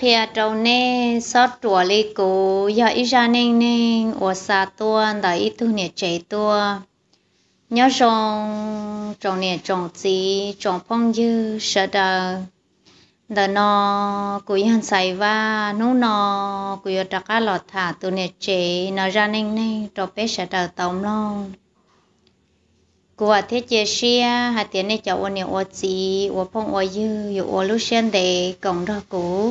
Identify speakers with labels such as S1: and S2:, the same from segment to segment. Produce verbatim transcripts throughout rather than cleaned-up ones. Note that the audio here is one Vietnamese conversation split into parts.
S1: phía trâu nè sót chùa lì cổ giờ ít ra nên nên ở xa tua đã ít tu nè chạy tua nhớ rong trồng nè trồng gì trồng phong dư sợ đờ đờ nó cùi hắn xài va nú nó cùi ở trắc cá lọt thả tu nè chạy nó ra nên nên trồng bé sợ đờ tông long của thế chế xia hạt tiền này cháu anh ở gì ở phong ở dư ở lúc sen để cộng ra cũ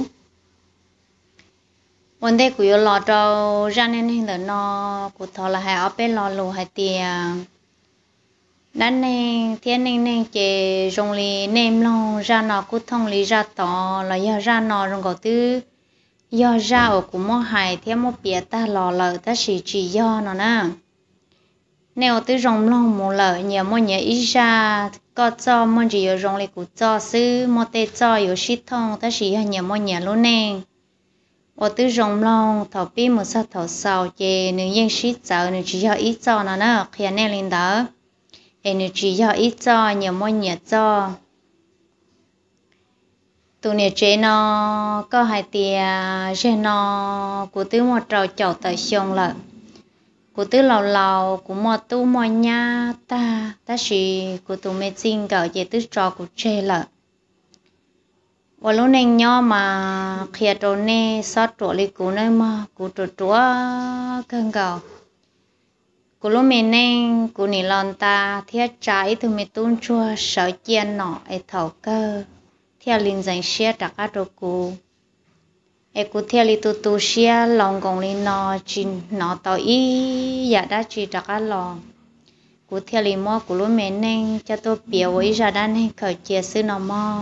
S1: vấn đề của lò trâu ra nên là nó của thọ là hai ở bên lò lù hai tiền đan nên thiên nên nên chế dùng li nem long ra nó cũng thông li ra tỏ là do ra nó rồi có thứ do ra ở cũng mua hai thêm một bìa ta lò lợ ta chỉ chỉ do nó nè nếu từ rong long một lợi nhiều mua nhiều ít ra có cho mua chỉ ở rong li cũng cho sư mua tê cho ở ship thông ta chỉ nhiều mua nhiều luôn nè ở từ rong long thầu pi một sao thầu sau chè nữ yên ship giờ nữ chỉ cho ít cho nó nè khi anh lên đó em nữ chỉ cho ít cho nhiều mua nhiều cho tụi nữ chế nó có hai tia chế nó của từ một trầu chậu tới xong rồi của tư lầu lầu của một tu một nhà ta ta chỉ của tụi mình xin cỡ về tư trò của chơi lợ và lúc này nhỏ mà khi đó nè sót chỗ đi của nơi mà của chỗ chỗ cơn gạo của lúc mình nên của nị lon ta thiết trái tụi mình tuôn chua sợ chiên nọ ấy thầu cơ theo linh dành xe đặt các đồ cụ em cũng theo lý tu tu xia lòng gồng lên nó chỉ nó tao ý giờ đã chỉ đặt cái lòng cũng theo lý mua của lúc mình nên cho tôi biểu ấy ra đã nên khởi chia sứ nó mua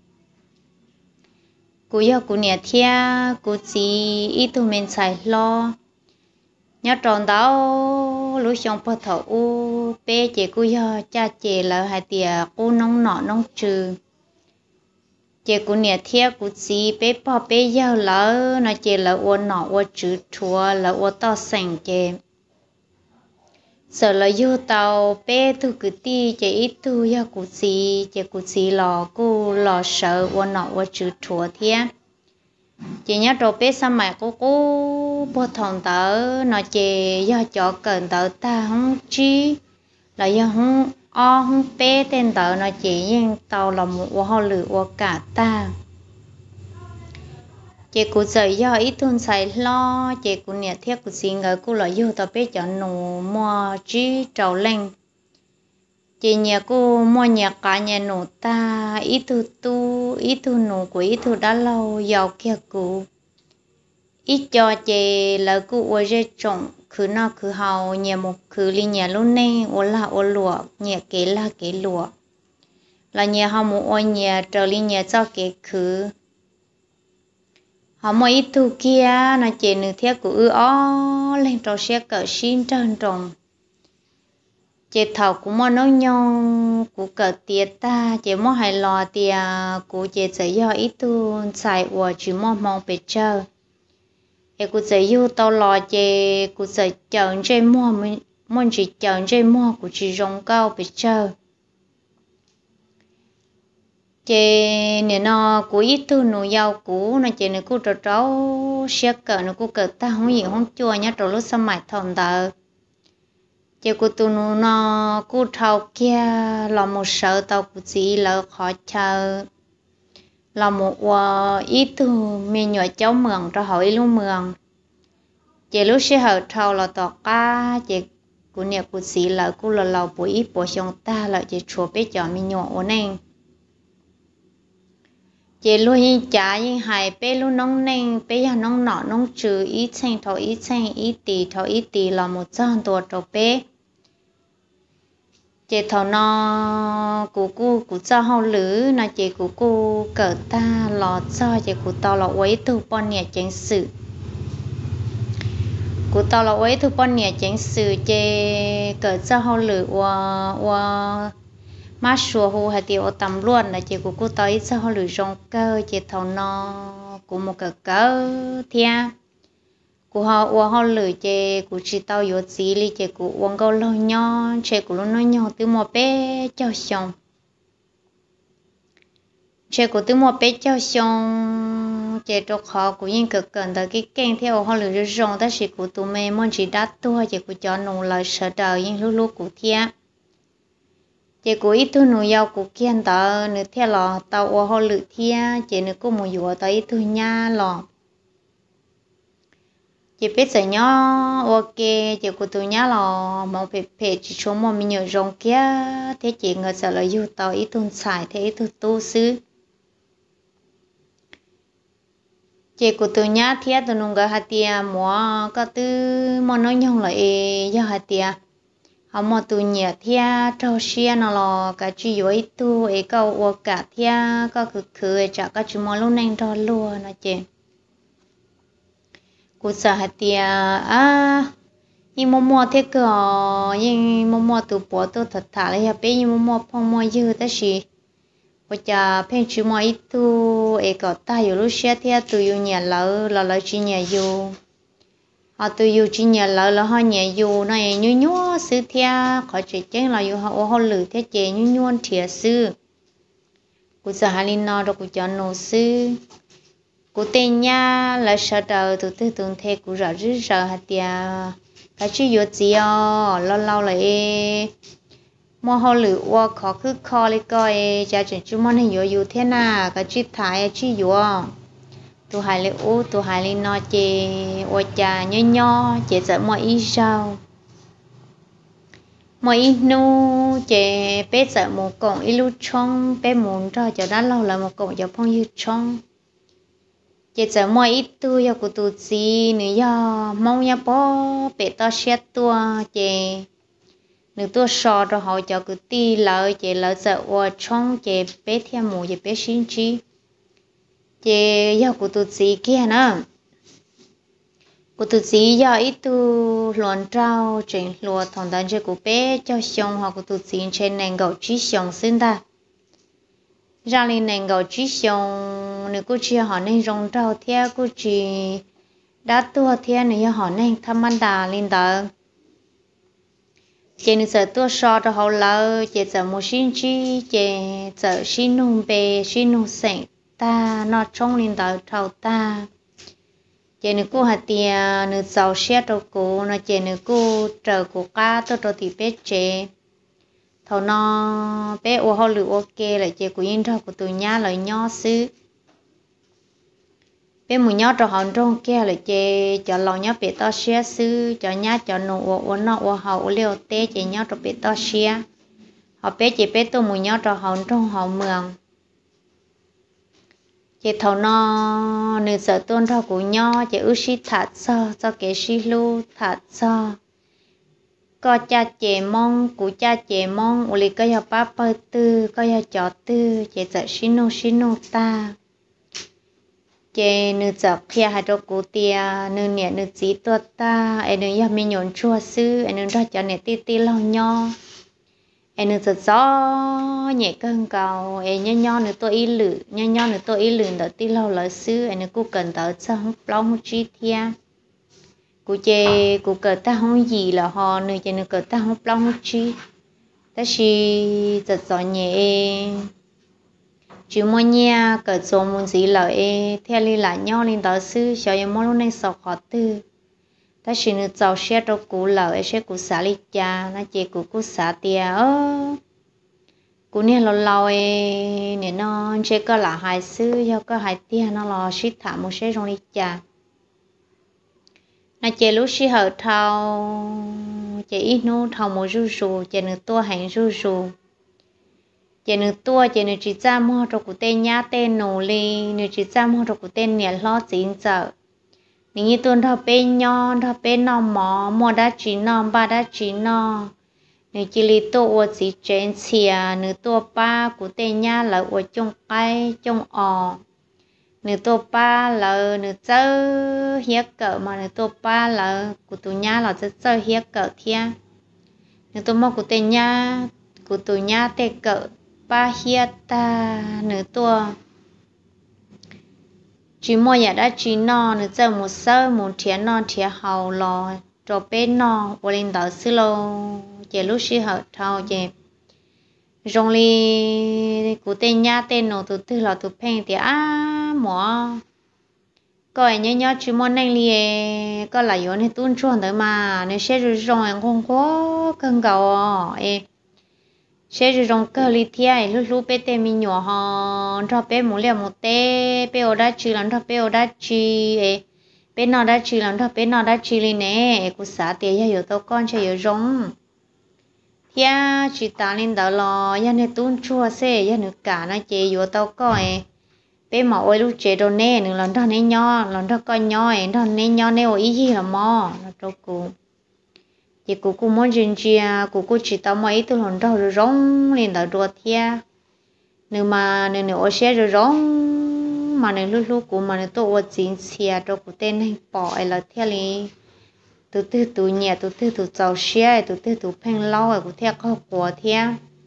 S1: cũng giờ cũng nhẹ theo cũng chỉ ít tu mình xài lo nhớ tròn đó lúc xong bắt đầu u bé chị cũng giờ cha chị là hai tia cũng nông nọ nông trừ chị cũng nhẹ theo cũng chỉ bé bỏ bé giờ lỡ nó chị là uốn nọ uốn chữ chua là uốn to sành chị sợ là vô tàu bé tu cứ ti chị ít tu giờ cũng chỉ chị cũng chỉ lò cô lò sợ uốn nọ uốn chữ chua thế chị nhớ đồ bé sao mà cô cô bỏ thòng tớ nó chị giờ cho cần tớ ta không chi là giờ không ô không bé tên tớ nó chỉ nhưng tàu là một hoa lửa hoa cả ta chị cũng dậy do ít tuần xài lo chị cũng nhẹ thiết của chị người cô là vô tàu bé cho nụ mua chi trầu lên chị nhà cô mua nhà cả nhà nụ ta ít tu tu ít tu nụ của ít tu đã lâu giàu kia cô ít cho chị là cô ở đây trồng cứ nó cứ hào nhà một cứ li nhà luôn nè ô là ô lụa nhà kế là kế lụa là nhà hào một ô nhà trở li nhà cho kế cứ họ mua ít tu kia là chị nữ thiết của ư ó lên trò xe cỡ xin trơn trồng chị thầu cũng mua nấu nhông của cỡ tiệt ta chị mua hai lò tiệt của chị sẽ do ít tu xài của chỉ mua mong bị chơi em cũng sẽ yêu tao lo chị cũng sẽ chọn chơi mua mình muốn chỉ chọn chơi mua của chị rong cao bị chơi chị nếu nó của ít tu nụ giàu cũ nó chị nếu cô trò cháu xe cỡ nó cô cỡ ta không gì không chua nhá trò lúc sau mãi thòng tờ chị của tu nụ nó cô thầu kia là một sợ tao của chị là khó chờ là một uh, ít tu mình nhỏ cháu mường cho hỏi luôn mường chị lúc sẽ hở thầu là tọt ca chị của nhà của chị là cô là lầu bụi ít bộ xong ta là chị chùa bé chọn mình nhỏ ổn nè chị luôn như trả như hai bé luôn nông nè bé giờ nông nọ nông trừ ít xanh thầu ít xanh ít tì thầu ít tì là một trăm tuổi cho bé chị thầu nó của cô của cho hậu lử là chị của cô cỡ ta lọt cho chị của tao là quấy từ bọn nhà chính sự của tao là quấy từ bọn nhà chính sự chị cỡ cho hậu lử và và má sủa hồ hay tiêu tầm luôn là chị của cô tới cho hậu lử rong cơ chị thầu nó của một cỡ cỡ thia của họ uống họ lười chè của chị tao yếu gì li chè của uống câu lâu nho chè của nó nho từ một bé cho xong chè của từ một bé cho xong chế cho khó cũng như cực cần tới cái kênh theo họ lựa rong ta chỉ của tụi mình muốn chỉ đắt tua chế của cho nông lời sợ đời nhưng lúc lúc của thiên chế của ít thu nuôi giàu của kiên tờ nữa theo lò tàu họ lựa thiên chế nữa có một dùa tới ít thu nha lò chế biết sợ nhỏ ok chế của tụi nhá lò mong phải phải chỉ số mà mình nhớ rong kia thế chế người sợ là yêu tàu ít thu xài thế ít thu tu sư chị của tôi nhá thiệt tôi nung cái hạt tiền mua có tư mua nói nhung lại do hạt tiền họ mua tôi nhẹ thiệt trâu xia nó là cái chuyện yếu tôi ấy câu ô cả thiệt có cứ cứ chả có chỉ mua lúc này trâu luôn nó chị của sợ hạt tiền à nhưng mua mua thế cơ nhưng mua mua từ bỏ tôi thật thà lại bé nhưng mua mua phong mua dư thế gì bây giờ phèn chú mua ít tu ấy có ta yêu lúc xe theo từ yêu nhà lỡ là lỡ chỉ nhà yêu họ từ yêu chỉ nhà lỡ là họ nhà yêu này nhu nhu sư theo khỏi chỉ chén là yêu họ họ lử theo chế nhu nhu thiệt sư của giờ hai linh nó đâu của cho nô sư của tên nha là sợ đời từ từ từ thế của rõ rứt sợ hạt tiền cái chữ yêu gì à lâu lâu lại mua họ lựa qua khó cứ khó lấy coi cha chuyện chúng mình hiểu hiểu thế nào cái chữ thái chữ hiểu tôi hay lấy ô tôi hay lấy nó chè ô cha nhớ nhớ chè sợ mọi ý sao mọi ý nu chè bé sợ một cọng ít lúc trong bé muốn cho cho đã lâu là một cọng cho phong yêu trong chè sợ mọi ít tôi cho của tôi gì nữa do mong nhà bó bé to xét tua chè nếu tôi so rồi họ cho cứ ti lợi chị lợi sợ qua trong chị bé thêm mù chị bé xin chi chị do của tụi chị kia nữa của tụi chị do ít tu luận trao chuyện lùa thằng đàn chị của bé cho xong hoặc của tụi chị trên nền gạo trí xong xin ta ra lên nền gạo trí xong nếu cô chị họ nên rong trao theo cô chị đã tua theo nếu họ nên thăm ăn đà lên tờ chị sợ tôi so cho họ lỡ chị sợ một xin chi chị sợ xin nung bề xin nung sẹn ta nó trong linh đạo thầu ta chị nữ cô hạt tiền nữ giàu xe đồ cô nó chị nữ cô chờ cô cá tôi đồ thì bé chị thầu nó bé ô họ lựa ok là chị của yên thầu của tôi nhá lời nhỏ xứ bé mùi nhót rồi hòn trong kia là chè cho lò nhót bị to xé sư cho nhá cho nụ uốn nọ uốn hậu liều tê chè nhót rồi bị to xé họ bé chè bé tôi mùi nhót rồi hòn trong hậu mường chè thầu nọ nửa sợ tuôn thầu của nhó chè ước xí thạt so cho cái xí lu thạt so có cha chè mong của cha chè mong uli có nhà ba bơ tư có nhà chó tư chè sợ xí nô xí nô ta chè nữ giặc kia hai đôi cô tia nữ nhẹ nữ chỉ tua ta em nữ yam mi nhon chua sư em nữ ra cho nhẹ ti ti lau nho em nữ giật gió nhẹ cơn cầu em nho nho nữ tôi ý lử nho nho nữ tôi ý lử đỡ ti lau lời sư em nữ cô cần đỡ sao không lau không chi thia cô chè cô cần ta không gì là họ nữ chè nữ cần ta không lau không chi ta chỉ giật gió nhẹ chú mua nhà cởi số muốn gì lợi theo li lại nhau lên đó sư cho em mua lúc này sọc khó tư ta chỉ được giàu xe đâu cũ lợi xe cũ xả li cha nó chỉ cũ cũ xả tia ơ cũ này lâu lâu ấy nên nó chơi có là hai sư do có hai tia nó lo ship thả một xe trong li cha nó chơi lúc xí hở thao chơi ít nô thao một rú rú chơi được tua hành rú rú chị nữ tua chị nữ chỉ ra mua cho cụ tên nhá tên nổ li nữ chỉ ra mua cho cụ tên nhẹ lo chín giờ nữ tuần thọ bên nhon thọ bên nọ mỏ mua đã chỉ nọ ba đã chỉ nọ nữ chỉ li tua chỉ trên xìa nữ tua ba cụ tên nhá là ở trong cái trong ò nữ tua ba là nữ chớ hiếc cỡ mà nữ tua ba là cụ tụ nhá là chớ chớ hiếc cỡ thia nữ tua mua cụ tên nhá cụ tụ nhá tê cỡ ba hiết ta nửa tua chỉ mua nhà đã chỉ no nửa giờ một sơ một thiệt no thiệt hậu lò rồi bên no qua lên đảo xí lô chỉ lúc xí hậu thao chỉ rong li cụ tên nhà tên nó tụt từ lò tụt phèn thì á mỏ coi nhớ nhớ chỉ món này liền có lại vô này tuôn chuồn tới mà nếu sẽ rồi rồi không có cơn gạo ê sẽ rồi rong cơ li thia lúc lúc bé tê mi nhỏ hòn cho bé muốn liều một tê bé ở đó chỉ làm cho bé ở đó chỉ ê bé nó đã chỉ làm cho bé nó đã chỉ li nè cô xã tiền ya有tao con chơi有rong thia chỉ ta lên đó lo ya này tuôn chua xe ya nữa cả nó chơi有tao coi bé mà ôi lúc chơi đồ nè nữa lần đó nè nhỏ lần đó con nhỏ ấy đó nè nhỏ nè ôi gì là mò nó cho cô chị cô cô muốn chuyện chia cô cô chỉ tao mấy từ lần đó rồi rong lên đó đùa thia nếu mà nếu nếu ở xe rồi rong mà nếu lúc lúc cô mà nếu tôi ở chính xe cho cô tên hay bỏ ấy là thia li từ từ từ nhà từ từ từ giàu xe từ từ từ phèn lâu ấy cô thia có của thia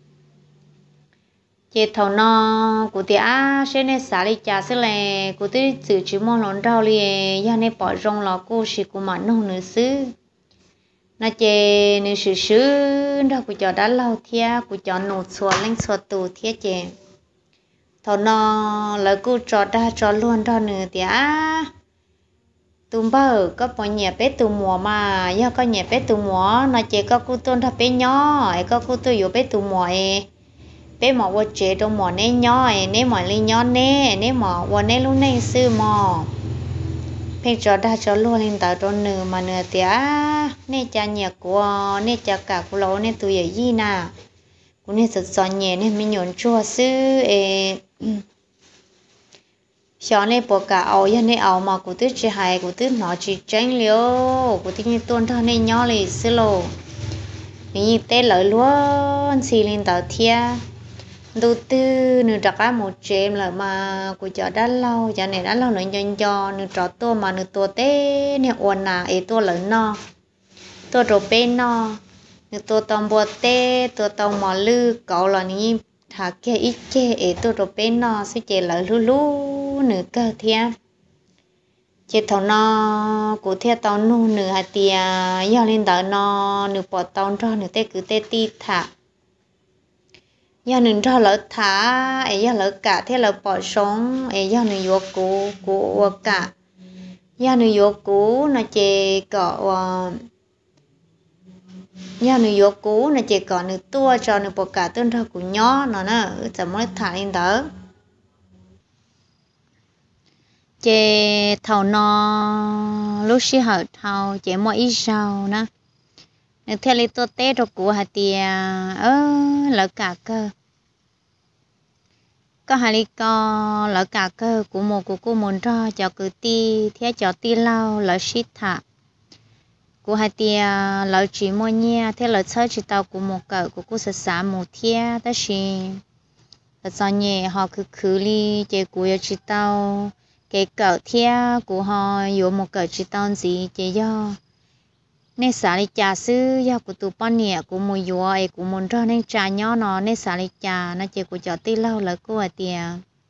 S1: chị thầu nó cô thia xe này xả đi trả xe này cô thia chỉ chỉ mong lần đầu li giờ này bỏ rong là cô chỉ cô mà nông nữ xứ nó chè nữ sử sử đó của cho đã lâu thia của cho nụ xua lên xua tù thia chè thầu nó lời cô cho đã cho luôn đó nữa thì á tụm bơ có bao nhiêu bé tụm mùa mà giờ có nhiều bé tụm mùa nó chè có cô tôn thà bé nhỏ có cô tôiอยู่bé tụm mùa bé mỏ qua chè trong mùa nè nhỏ nè mỏ lên nhỏ nè nè mỏ qua nè lúc nè sư mỏ phê cho đã cho luôn lên tàu trong nửa mà nửa tía nè cha nhẹ của nè cha cả của lâu nè tụi ấy gì nà cũng nè sật sòn nhẹ nè mình nhổn chua sư ê cho nè bỏ cả áo ya nè áo mà của tứ chỉ hay của tứ nó chỉ tránh liêu của tứ như tuôn thao nè nhỏ lì sư lô như tê lợi luôn xì lên tàu thia đầu tư nửa đặt ra một chém là mà của chợ đã lâu chợ này đã lâu nữa nhân cho nửa trọ tua mà nửa tua té nè ổn à ấy tua lớn no tua đồ bên no nửa tua tôm bò té tua tôm mò lư cậu là ní thả kia ít chê ấy tua đồ bên no sẽ chê lợi lú lú nửa cơ thia chê thầu no của thia tàu nu nửa hạt tia do lên tàu no nửa bỏ tàu cho nửa té cứ té ti thả giờ mình cho lỡ thả ấy giờ lỡ cả thế là bỏ sống ấy giờ mình vô cũ cũ cả giờ mình vô cũ nó chỉ có giờ mình vô cũ nó chỉ có nửa tua cho nửa bỏ cả tên thao của nhỏ nó nó chỉ mới thả lên đó chỉ thầu nó lúc xí hở thầu chỉ mỗi ít sau nè theo lý tôi tết rồi của hạt tiền ơ lỡ cả cơ có hai lý co lỡ cả cơ của một của cô muốn cho cho cứ ti theo cho ti lao lỡ shit thả của hạt tiền lỡ chỉ mua nhia theo lỡ chơi chỉ tàu của một cỡ của cô sợ xả một thia đó là lỡ cho nhẹ họ cứ khử li chỉ của chỉ tàu cái cỡ thia của họ dùng một cỡ chỉ tàu gì chỉ do nên xả đi trà sư do của tụ bao nhiêu của mùi dùa ấy của muốn cho nên trà nhỏ nó nên xả đi trà nó chỉ của cho tí lâu là cô hạt tiền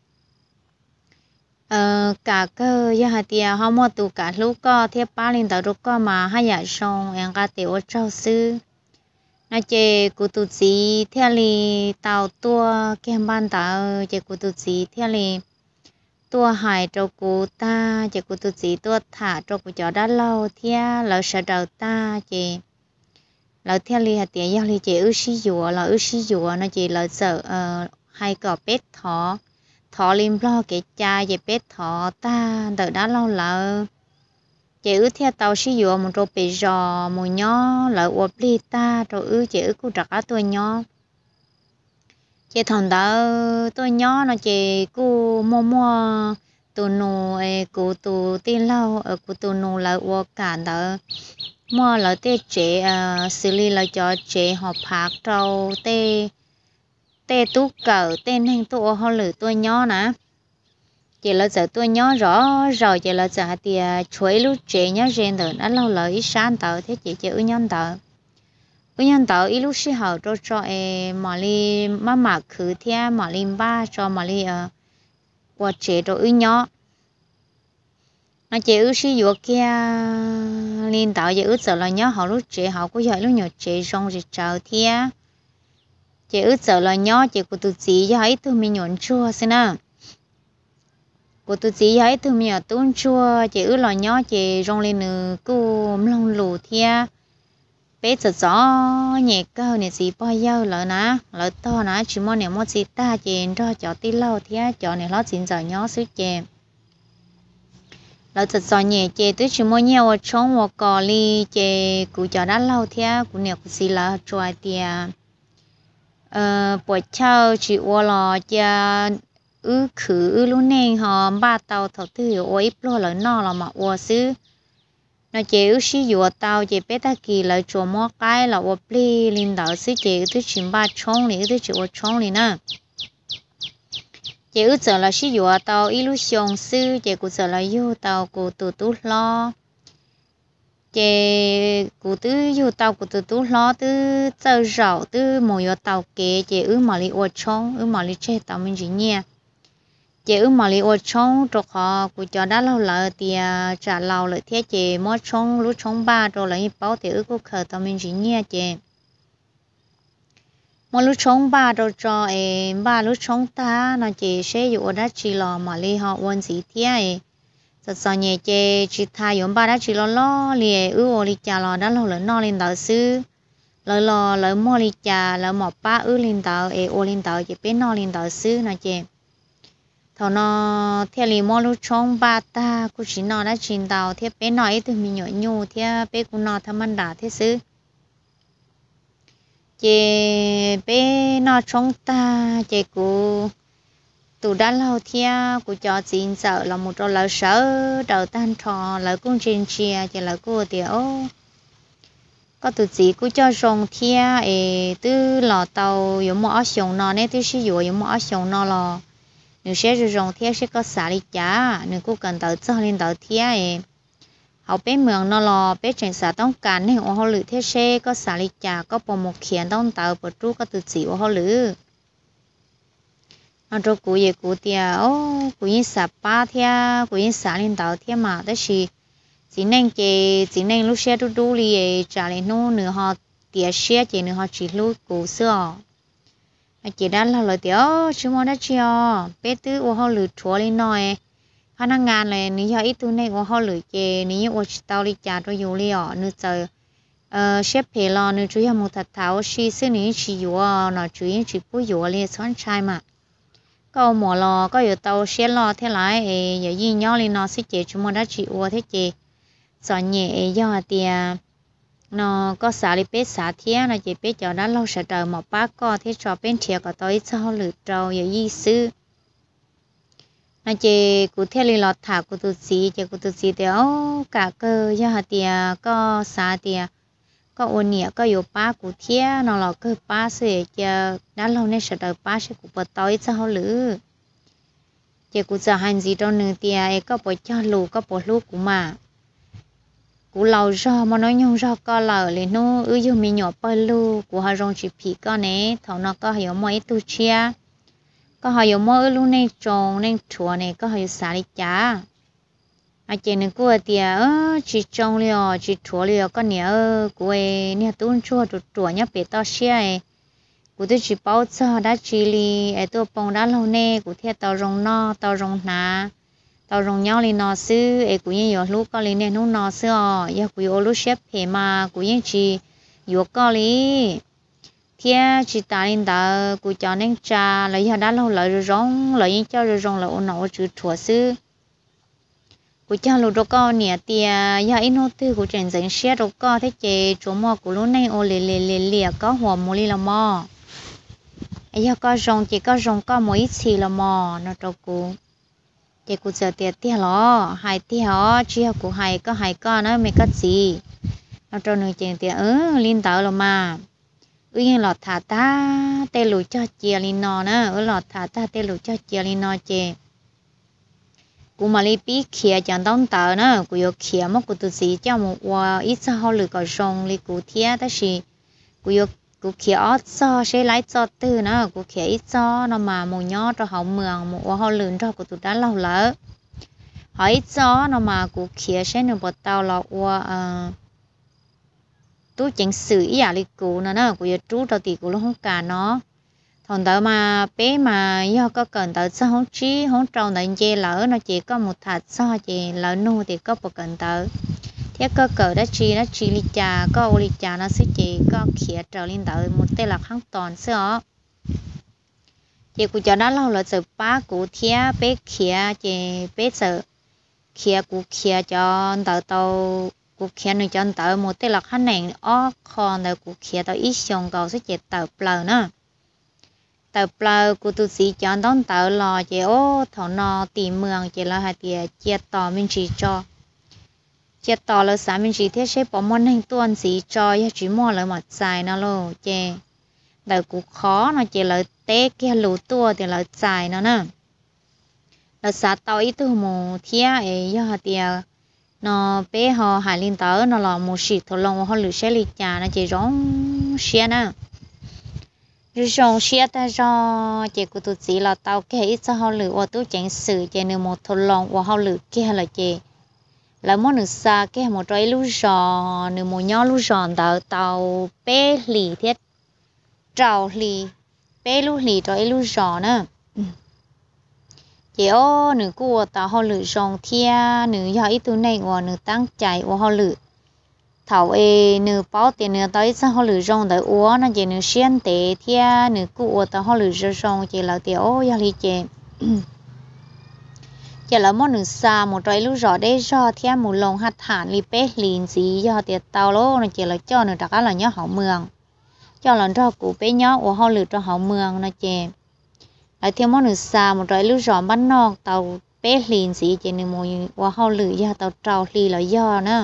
S1: ờ cả cơ do hạt tiền họ mua tụ cả lúc có theo ba lên tàu lúc có mà hai giải song em cả tiểu trâu sư nó chỉ của tụ gì theo li tàu tua kem ban tàu chỉ của tụ gì theo li tua hải trâu cụ ta chỉ cụ tụt chỉ tua thả trâu cụ chó đã lâu thia lỡ sợ đầu ta chỉ lỡ theo li hạt tiền giao li chỉ ư xí dùa lỡ ư xí dùa nó chỉ lỡ sợ hai cỏ pet thỏ thỏ lim lo cái cha chỉ pet thỏ ta đợi đã lâu lỡ chỉ ư theo tàu xí dùa một trâu bị giò một nhó lỡ uộp li ta rồi ư chỉ ư cụ trặc á tua nhó chị thằng đó tôi nhỏ nó chị cô mua mua tụ nụ cô tụ tiền lâu ở cô tụ nụ là uo cả đó mua là tê chế xử lý là cho chế họ phạt trâu tê tê tú cờ tên hình tụ họ lử tôi nhỏ nè chị là giờ tôi nhỏ rõ rồi chị là giờ thì chuối lúc chế nhá trên rồi đã lâu lời ít sáng tờ thế chị chịu nhân tờ bây giờ tao ít lúc xí hậu cho cho em mà li má má khử thia mà li ba cho mà li ờ qua chế cho ư nhỏ nó chế ư xí dùa kia liên tạo chế ư sợ là nhỏ họ lúc chế họ có giỏi lúc nhỏ chế xong rồi chào thia chế ư sợ là nhỏ chế của tụi chị cho ấy tụi mình nhọn chua xem nào của tôi chỉ thấy tôi mẹ tuôn chua chị ư lò nhỏ chị rong lên nữa cô long lù thia bé sợ gió nhẹ cơ này gì bao nhiêu lỡ nè lỡ to nè chỉ mong này mong gì ta chị cho cho tí lâu thia cho này nó chín giờ nhỏ xíu chị lỡ sợ gió nhẹ chị tôi chỉ mong nhiều trong một cò ly chị cụ cho đã lâu thia cụ nè cụ xí lỡ trôi tia ờ buổi chiều chị qua lò cha ư khử ư luôn nè họ ba tàu thầu tư ôi lo lỡ no là mà qua xứ nó chế ư xí dùa tàu chế bé ta kỳ lại chùa mua cái là qua pli linh đạo xứ chế ư chìm ba chong này ư chế qua chong này nè chế ư giờ là xí dùa tàu illusion xứ chế cụ giờ là vô tàu cụ từ tú lo chế cụ tư vô tàu cụ từ tú lo tư giờ rau tư mồi vô tàu kế chế ư mà li qua chong ư mà li chế tàu mình chỉ nhẹ chị ư mà li ô chong trọc họ của cho đã lâu lợ thì trả lâu lợi thế chị mỗi chong lúc chong ba rồi lại bảo thì ư có khờ tao mình chỉ nghe chị mỗi lúc chong ba rồi cho em ba lúc chong ta nó chị sẽ dụ đã chỉ lo mà li họ quên gì thế ấy thật sự nhẹ chị chỉ thay dùng ba đã chỉ lo lo li ư ô li trả lo đã lâu lợ no lên đạo sư lợ lo lợ mua li trả lợ một ba ư lên đạo e ô lên đạo chị bé no lên đạo sư nó chị thọ nó theo lý mô lúc trong ba ta cũng chỉ nó đã trình tạo theo bé nói từ mình nhỏ nhu theo bé cũng nó tham ăn đã thế xứ chị bé nó trong ta chị cũng tụ đã lâu theo cũng cho chín sợ là một trò lỡ sợ đầu tan trò lỡ cũng trên chia chị lỡ cô tiểu có tụ gì cũng cho rong theo ấy từ lò tàu giống một áo nó nên từ sử dụng giống một áo nó là nếu sẽ rồi rong theo sẽ có xả đi chả nếu cô cần tự cho lên tự theo ấy học bé mường nó lò bé chuyển xả tông cản nên họ lử theo sẽ có xả đi chả có bộ một khiển tông tự bật tru có tự chỉ họ lử nó cho cụ về cụ tia ô cụ như xả ba theo cụ như xả lên tự theo mà đó là chỉ nên chỉ chỉ nên lúc xe đu đu li trả lên nó nửa họ tia xe chỉ nửa họ chỉ lúc cụ xưa chị đã là lời tiểu chứ mà đã chiều bé tư ô họ lử chúa lên nói khả năng ngàn này nếu ít tu này ô họ lử chè nếu ô tao đi trả cho dù li ở nữa giờ ờ xếp phê lo nữa chú một thật tháo xí xí nữa chỉ dù nó chú ý chỉ bùi dù li xoắn trai mà có mỏ lo cóอยู่tàu xếp lo thế lại giờ gì nhỏ li nó xí chè chúng mà đã chịu ô thế chè sợ nhẹ do tiền nó có xả đi bếp xả thế nó chỉ bếp cho nó lâu sợ trời một bác co thế cho bên thiệt có tới sau lửa trâu giờ gì sư nó chỉ cụ thể li lọt thả cụ tự gì chỉ cụ tự gì thì ô cả cơ do hạt tiền có xả tiền có ôn nhẹ có yếu ba cụ thế nó là cơ ba sẽ chờ đã lâu nên sợ trời ba sẽ cụ bật tới sau lửa chỉ cụ giờ hành gì đâu nữa tiền có bỏ cho lù có bỏ lù cụ mà cú lâu ra mà nói nhung ra co lờ lên nó ư yêu mình nhỏ bao lu của họ rong chỉ phì con nè thằng nó có hiểu mấy tu chia có họ hiểu mỗi luôn nên trồng nên chùa này có họ hiểu xả đi chả à chị này cô thì ơ chỉ trồng liò chỉ chùa liò con nè ơ cô ấy nè tuôn chùa chùa chùa nhá bé to xe cô tôi chỉ bảo cho đã chỉ li ấy tôi bông đã lâu nè cô theo tàu rong no tàu rong nà tao rong nhau lên nó sư, ấy cũng như lúc có lên nên nó nó sư à, giờ cũng ở lúc xếp hè mà cũng như chỉ vừa có lý, thì chỉ ta lên ta cũng cho nên trà lấy giờ đã lâu lại rồi rong lại như cho rồi rong là ôn nấu chữ thua sư, cũng cho lúc đó có nè thì giờ ít nốt tư cũng chuyển dẫn xe rồi có thế chế chỗ mò của lúc này ô lì lì lì lì có hòa mồ lì là mò, ấy giờ có rong chỉ có rong có mỗi ít xì là mò nó đâu cũng chị cũng giờ tiệt tiệt lo hai tiệt họ chia của hai có hai con nữa mấy cái gì nó cho người chuyện tiệt ừ liên tợ là mà ừ như lọt thả ta tê lụi cho chia liên nó nữa ừ lọt thả ta tê lụi cho chia liên nó chị cũng mà lấy bí khía chẳng đóng tợ nữa cũng có khía mà cũng tự gì cho một hoa ít sao họ lười có rong lấy cũng thiệt đó là cũng có cụ khía ót cho sẽ lấy cho từ nó cụ khía ít cho nó mà một nhó cho họ mường một họ lươn cho cụ tụi đã lâu lỡ họ ít cho nó mà cụ khía sẽ được bật tàu là qua tú chỉnh sử ý à li cụ nó nó cụ chú tàu tỷ cụ nó không cả nó còn đỡ mà bé mà do có cần đỡ sao không chí không trâu đỡ dê lỡ nó chỉ có một thạch so chỉ lỡ nu thì có một cần đỡ thế có cỡ đó chi đó chi li trà có ô li trà nó sẽ chỉ có khía trâu lên đỡ một tên là kháng toàn sữa chị cũng cho nó lâu là sợ ba cụ thía bé khía chị bé sợ khía cụ khía cho đỡ tàu cụ khía này cho đỡ một tên là kháng này ó còn đỡ cụ khía tàu ít xong tàu sẽ chỉ tàu plờ nữa tàu plờ của tôi sĩ chọn đón tàu lò chị ô thọ nọ tìm mường chị là hai tiệt chia tỏ mình chỉ cho chia tỏ là xã mình chỉ thiết sẽ bỏ món hành tuần sĩ cho ya chỉ mua lại mặt dài nó luôn chị tàu cũng khó nó chỉ là té kia lú tua thì là dài nó nè là xã tàu ít từ mù thía ấy ya hai tiệt nó bé họ hải linh tớ nó là một xịt thổ lông họ lử xe lì trà nó chỉ giống xe nè rồi xong xe ta cho chị của tụi chị là tao kể ít cho họ lử và tôi chẳng xử chị nữa một thôn lòng và họ lử kia là chị là món nước xa kia một trái lú giò nữa một nhỏ lú giò tao tao bé lì thiết trào lì bé lú lì trái lú giò nữa chị ô nữa cô tao họ lử xong thia nữa giờ ít tuổi này và nữa tăng chạy và họ lử thảo ê nửa bao tiền nửa tới sao họ lử rong tới uo nó chỉ nửa xiên tệ thia nửa cụ tao họ lử rong chỉ là tiểu ô ya li chè chỉ là món nửa xa một trái lú rõ đấy do thia một lồng hạt thản li pet lìn gì do tiệt tao lô nó chỉ là cho nửa đặc là nhớ họ mường cho lần cho cụ bé nhớ của họ lử cho họ mường nó chè lại thêm món nửa xa một trái lú rõ bắn nọ tàu pet lìn gì chỉ nửa một của họ lử do tàu trâu li là do nữa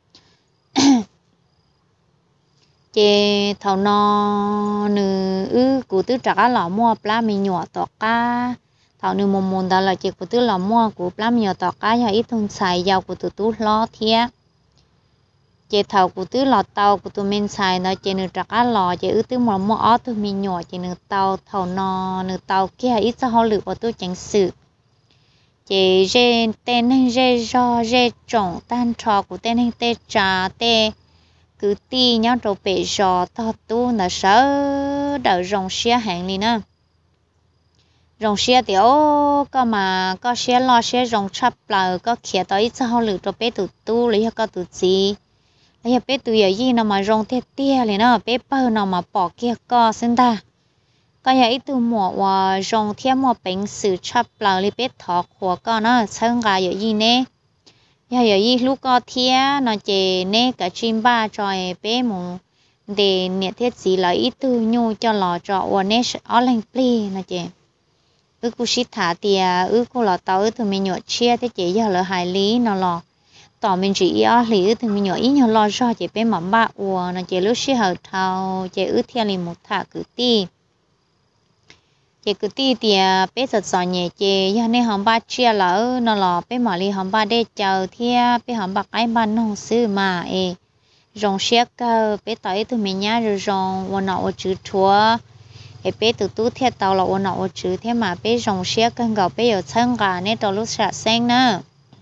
S1: chị thầu nọ nữ ư cụ tứ trả lọ mua pla mi nhỏ tọt cá thầu nữ mồm mồm đó là chị cụ tứ lọ mua cụ pla mi nhỏ tọt cá giờ ít thùng xài dầu cụ tứ tú lo thía chị thầu cụ tứ lọ tàu cụ tứ men xài nó chị nữ trả lọ chị ư tứ mồm mua ó tứ mi nhỏ chị nữ tàu thầu nọ nữ tàu kia ít sao họ lựa vào tôi chẳng sự chị rê tên hay rê do rê trồng tan trò của tên hay tê trà tê cứ ti nhau trâu bể giò to tu là sợ đỡ rồng xe hàng đi nè rồng xe thì ô có mà có xe lo xe rồng chắp là có khía tới sao lử trâu bể tụt tu lấy có tụt gì lấy bể tụi giờ gì nào mà rồng thế tia liền nó bể bơ nào mà bỏ kia co xin ta có giờ ít từ mùa và rồng thêm mùa bánh sử chắp là lấy bể thọ của con nó sơn gà giờ gì nè giờ giờ gì lúc có thía nó chỉ nè cả chim ba tròi bé mù để nhiệt thiết gì là ít từ nhu cho lò trọ và nè ở lên pli nó chỉ ư cô xí thả tiề ư cô lò tàu ư từ mình nhọ chia thế chỉ giờ là hài lý nó lò tỏ mình chỉ ở lý ư từ mình nhọ ít nhỏ lò cho chỉ bé mắm ba ua nó chỉ lúc xí hở thao chỉ ư theo liền một thả cứ ti chị cứ ti tiề bé sật sò nhẹ chị giờ này hòm ba chia lỡ nó lò bé mở li hòm ba để chờ thia bé hòm ba cái ban nông sư mà ê rong xe cơ bé tới từ mình nhá rồi rong và nọ chữ chúa ê bé từ tú theo tàu là và nọ chữ thế mà bé rong xe cân gạo bé ở chân gà nên tàu lúc sạch sen nữa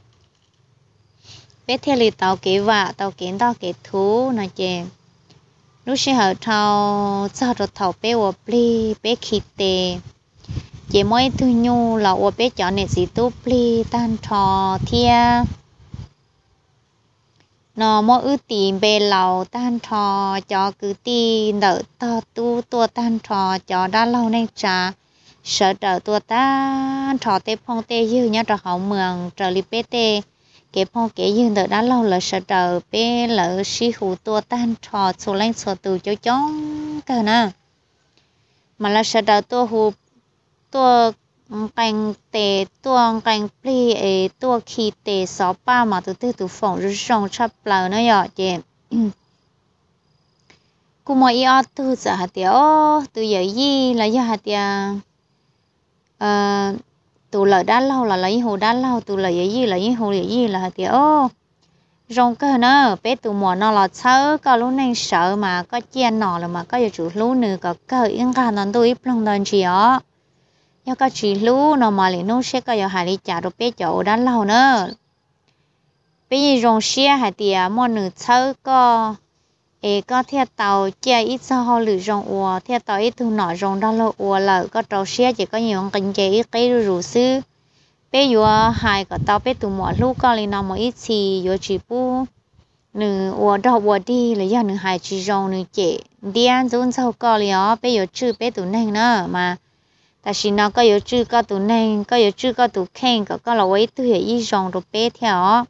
S1: bé theo li tàu kế vạ tàu kiến tàu kế thú nè chị lúc xe hở thao sao rồi thầu bé và pli bé khít tê chị mới thu nhu là ô bé chọn này gì tu pli tan trò thia nó mỗi ưu tìm bề lầu tan trò cho cứ ti nợ to tu tua tan trò cho đã lâu nên trà sợ đỡ tua tan trò tê phong tê dư nhá trò hậu mường trò li bé tê cái phong cái dư nợ đã lâu là sợ đỡ bé lỡ si hủ tua tan trò số lên số từ cho chóng cơ nè mà là sợ đỡ tua hủ tua cành tề tua cành pli ấy tua khi tề sáu ba mà từ từ từ phòng rồi xong chắp lờ nó nhỏ chị cô mọi yêu từ giờ hạt tiêu từ giờ gì là giờ hạt tiêu ờ từ lời đã lâu là lấy hồ đã lâu từ lời gì là những hồ gì là hạt tiêu rong cơ nó bé từ mùa nó là sớ có lúc nên sợ mà có chen nọ là mà có giờ chủ lúc nữa có cơ yên cả nó tôi plong đơn chỉ ó nhớ có chỉ lú nó mà liền nó sẽ có giờ hải đi trả đồ bé chỗ đã lâu nữa bây giờ rong xe hải tiề mua nửa sớ có ê có thiết tàu chơi ít sao họ lử rong ua thiết tàu ít thu nọ rong đó là ua lợ có trâu xe chỉ có nhiều kinh chế ít cái rủ sư bé vừa hai có tàu bé tụ mỏ lúc có lên nằm một ít xì vừa chỉ bu nữ ua đâu ua đi là do nữ hai chỉ rong nữ chế điên dũng sau có liền bé vừa chữ bé tụ nên nữa mà ta chỉ nó có vừa chữ có tụ nên có vừa chữ có tụ khen có có là ấy tụ hệ ít rong rồi bé theo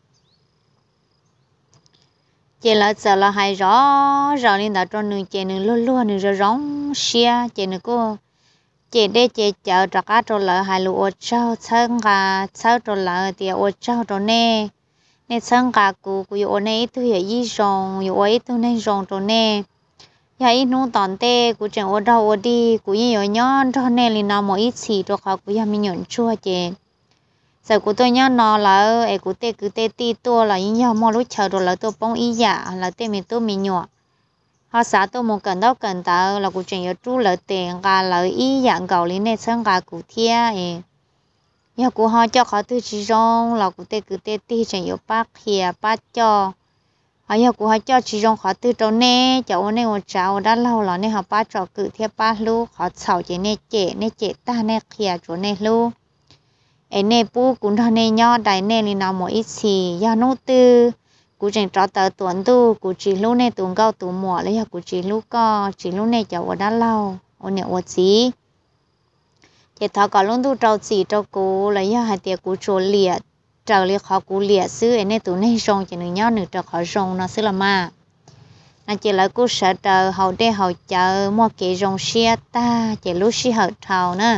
S1: chị là giờ là hay rõ rõ lên đó cho nữ chị nữ luôn luôn nữ rồi rong xia chị nữ cô chị để chị chờ cho cá cho lợ hay lụa trâu chân gà trâu cho lợ thì ô trâu cho nè nè chân gà cụ cụ ô nè tôi hiểu ý rong yêu ấy tôi nên rong cho nè ya ít nung tòn tê cụ chẳng ô đâu ô đi cụ nhiều nhon cho nè liền nào mỗi ít xì cho họ cụ ya mình nhẫn chua chị giờ cụ tôi nhớ nó là ấy cụ tê cứ tê ti tua là những nhau mua lúc chờ rồi là tôi bông ý dạ là tê mình tôi mình nhỏ họ xã tôi một cần đâu cần tao là cụ chuyện ở chú lợi tiền gà lợi ý dạng cầu lên này sang gà cụ thia ấy giờ cụ họ cho họ tư chỉ rong là cụ tê cứ tê ti chuyện ở bác kia bác cho họ giờ cụ họ cho chỉ rong họ tư trâu nè cháu nè một cháu đã lâu rồi nè họ bác cho cứ thia bác lu họ sầu chỉ nè trẻ nè trẻ ta nè kia chỗ nè lu ấy nè bu cũng thằng nè nhỏ đại nè thì nào mỗi ít xì giờ nô tư cụ chỉ cho tờ tuần tu cụ chỉ lúc nè tuần cao tuần mùa lấy cụ chỉ lúc co chỉ lúc nè cháu ở đã lâu ở nè ở gì chỉ thọ cả lúc tu trâu chỉ trâu cụ lấy giờ hai tiệc cụ trộn liệt trâu liệt họ cụ liệt xứ ấy nè tụi nè rong chỉ nửa nhỏ nửa trâu họ rong nó xứ là mà nên chỉ là cụ sợ trâu hậu đê hậu chờ mua cái rong xe ta chỉ lúc xí hậu trâu nữa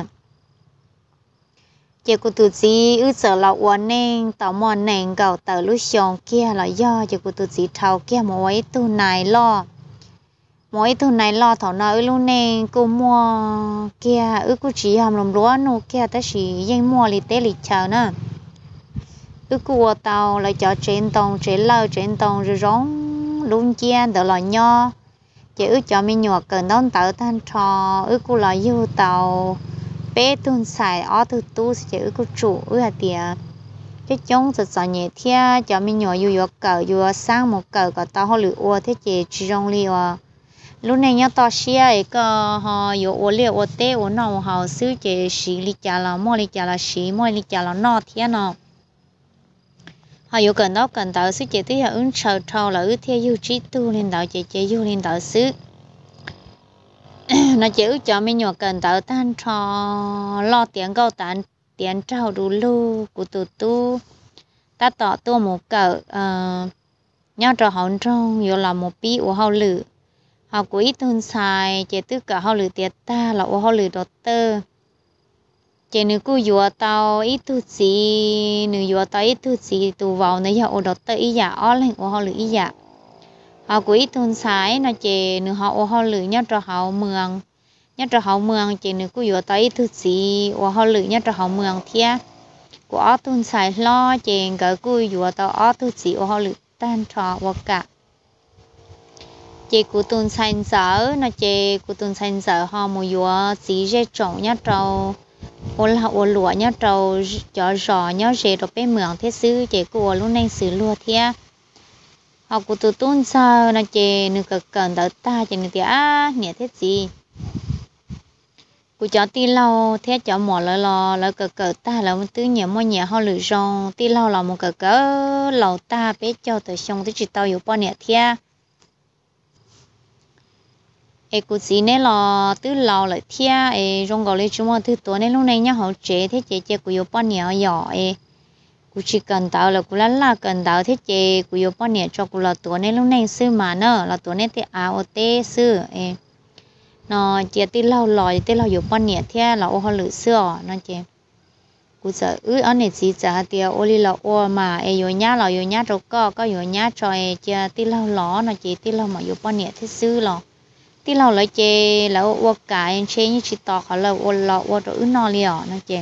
S1: chị cô tụi chị ư sợ là uốn nên tao mò nền gạo tờ lúc xong kia là do chị cô tụi chị thâu kia mỗi tu này lo mỗi tu này lo thảo nói luôn nên cô mua kia ư cô chỉ làm làm lúa nô kia ta chỉ danh mua li tế li chờ nữa ư cô tao lại cho trên tông trên lơ trên tông rồi rong luôn chia đỡ là nho chị ư cho mình nhỏ cần đón tờ thanh trò ư cô là yêu tàu bé tuần xài ở từ tu sẽ có chủ ở tiệt cái chống giật giật nhẹ thia cho mình nhỏ yêu yêu cờ yêu sang một cờ có tao họ lựa ô thế chị chỉ trong liều lúc này nhớ tao xia ấy có họ yêu ô liều ô tê ô nào họ xứ chị xí li chả là mua li chả là xí mua li chả là nọ thia nọ họ yêu cần đó cần tao xứ chị tới giờ ứng sầu trâu là ứ thia yêu trí tu lên đạo chị chị yêu lên đạo xứ nó chịu cho mình nhỏ cần tạo tan cho lo tiền câu tán tiền trao đủ lu của tụi tu ta tỏ tu một cỡ nhau trò hòn trong nhiều là một bí của họ lử họ của ít tuần xài chỉ tất cả họ lử tiền ta là của họ lử đột tơ chỉ nếu cứ vừa tao ít tu gì nếu vừa tao ít tu gì tụ vào nếu họ đột tơ ý giả ó lên của họ lử ý giả họ của ít tuần xài nó chỉ nếu họ họ lử nhau trò họ mường nhất là họ mường chỉ nếu cứ vừa tới thứ gì và họ lựa nhất là họ mường thia của ở tuần xài lo chỉ cái cứ vừa tới ở thứ gì và họ lựa tan trò và cả chỉ của tuần xài giờ nó chỉ của tuần xài giờ họ mua vừa gì dễ trồng nhất trâu ô là ô lúa nhất trâu cho giò nhất dễ rồi bé mường thế xứ chỉ của lúc này xứ lúa thia họ của tuần tuần sau nó chỉ nếu cần cần tới ta chỉ nếu thì à nhẹ thế gì cụ cho ti lau thế cho mỏ lại lò lại cờ cờ ta là một thứ nhiều mua nhà họ lựa rong ti lau là một cờ cờ lầu ta bé cho từ xong tới chỉ tao yếu bao nhiêu thia ê cụ gì nè lò tứ lầu lại thia ê rong gọi lên chúng mà thứ tuổi này lúc này nhá họ chế thế chế chế cụ yếu bao nhiêu nhỏ ê cụ chỉ cần tạo là cụ lăn là cần tạo thế chế cụ yếu bao nhiêu cho cụ là tuổi này lúc này sư mà nữa là tuổi này thì áo tê sư ê nó chỉ tí lau lòi tí lau dùng bao nhiêu thế là ô họ lựa sữa nó chỉ cú sợ ư anh này chỉ trả tiền ô li là ô mà ấy dùng nhá là dùng nhá trâu co có dùng nhá trôi chỉ tí lau lỏ nó chỉ tí lau mà dùng bao nhiêu thế xứ lò tí lau lại chỉ là ô cải chế như chỉ tọt họ là ô lọ ô rồi ư nó liò nó chỉ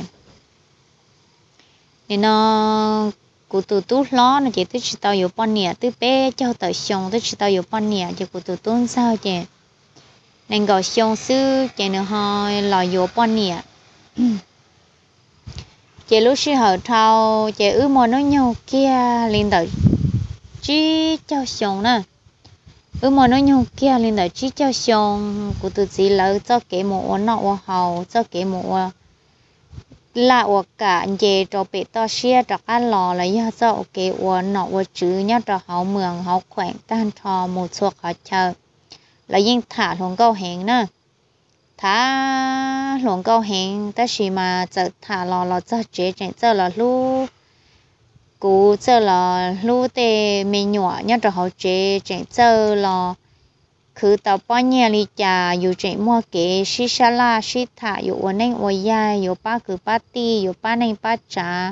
S1: nên nó cú tụt tút ló nó chỉ tí chỉ tao dùng bao nhiêu tí bé cho tao xong tí chỉ tao dùng bao nhiêu chỉ cú tụt tút sao chỉ nên gọi xong sư chỉ nữa hơi lò dỗ bao nhiêu chỉ lúc xí hở thâu chỉ ư mò nó nhau kia lên tới chỉ cho xong nè ừ mà nó nhau kia lên là chỉ cho xong của tụi chị lỡ cho cái một nọ ở hậu cho cái một là ở cả về cho bé to xia cho ăn lò là do cho cái ở nọ ở chữ nhá cho hậu mường hậu khỏe tan thò một số họ chờ là yên thả luôn câu hẹn nữa thả luôn câu hẹn ta chỉ mà giờ thả lò lò cho chế chế cho là lu cú cho là lu tê mình nhỏ nhá cho hậu chế chế cho là cứ tàu bao nhiêu li trà dù chế mua cái xí xa la xí thả dù ở nên ở ya dù ba cứ ba ti dù ba nên ba trà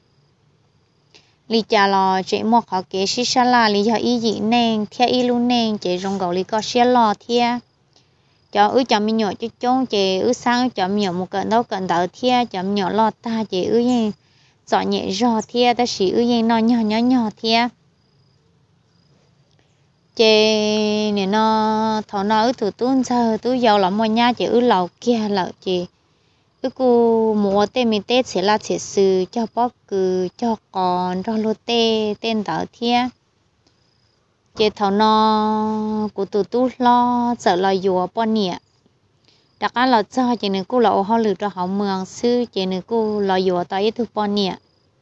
S1: li trà là chế mua họ cái xí xa la li cho ý gì nên theo ý luôn nên chế trong gạo li có xe lò theo cho ứ chậm mình nhỏ chút chốn chế ứ sáng chậm nhỏ một cận đâu cận đỡ theo chậm nhỏ lo ta chế ứ yên chọn nhẹ rò theo ta chỉ ứ yên nó nhỏ nhỏ nhỏ theo chế nè nó thọ nó ứ thủ tuôn sao tú giàu lắm mọi nhà chế ứ lầu kia lầu chế ứ cô mua tên mình tết sẽ là chế sư cho bóp cứ cho con cho lô tê tên đỡ theo chế thọ nó của tụi tú lo sợ là dùa bọn nhẹ đặc á là cho chế nữ cô là họ lựa cho họ mường sư chế nữ cô là dùa tới thu bọn nhẹ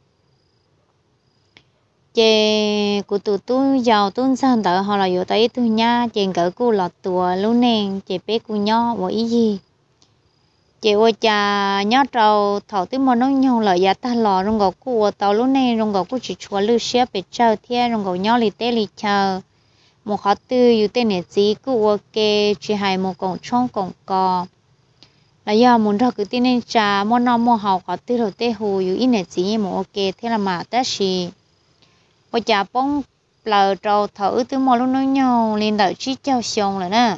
S1: chế của tụi tú giàu tuôn sang đỡ họ là dùa tới thu nha chế cỡ cô là tùa lúc nè chế bé cô nhỏ và ý gì chế ôi cha nhớ trâu thầu tới một nó nhau lợi giá ta lò rong gọc cô tàu lúc nè rong gọc cô chỉ chua lưu xếp bị trâu theo rong gọc nhỏ lì tê lì chờ một khó tưอยู่tên này chỉ cô ok chỉ hay một cổng trong cổng cò là do muốn ra cứ tin nên trà món non món hậu khó tư đầu tê hồอยู่ít này chỉ một ok thế là mà ta chỉ ôi cha bông lờ trâu thử tới một lúc nó nhau lên đợi chỉ cho xong rồi nè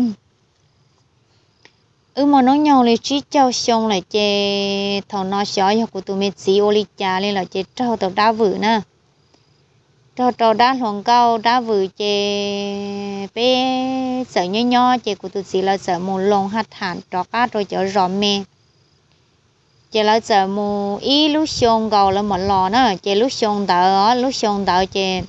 S1: ừ mà nó nhau lên chỉ cho xong lại chè thằng nó xóa cho của tụi mình chỉ ô li trà lên là chè trâu tàu đá vử nè trâu trâu đá hoàng cao đá vử chè bé sợ nhỏ nhỏ chè của tụi chị là sợ mù lông hạt hàn trò cá rồi chở rò mè chè là sợ mù ý lúc xong gầu là một lò nữa chè lúc xong đỡ lúc xong đỡ chè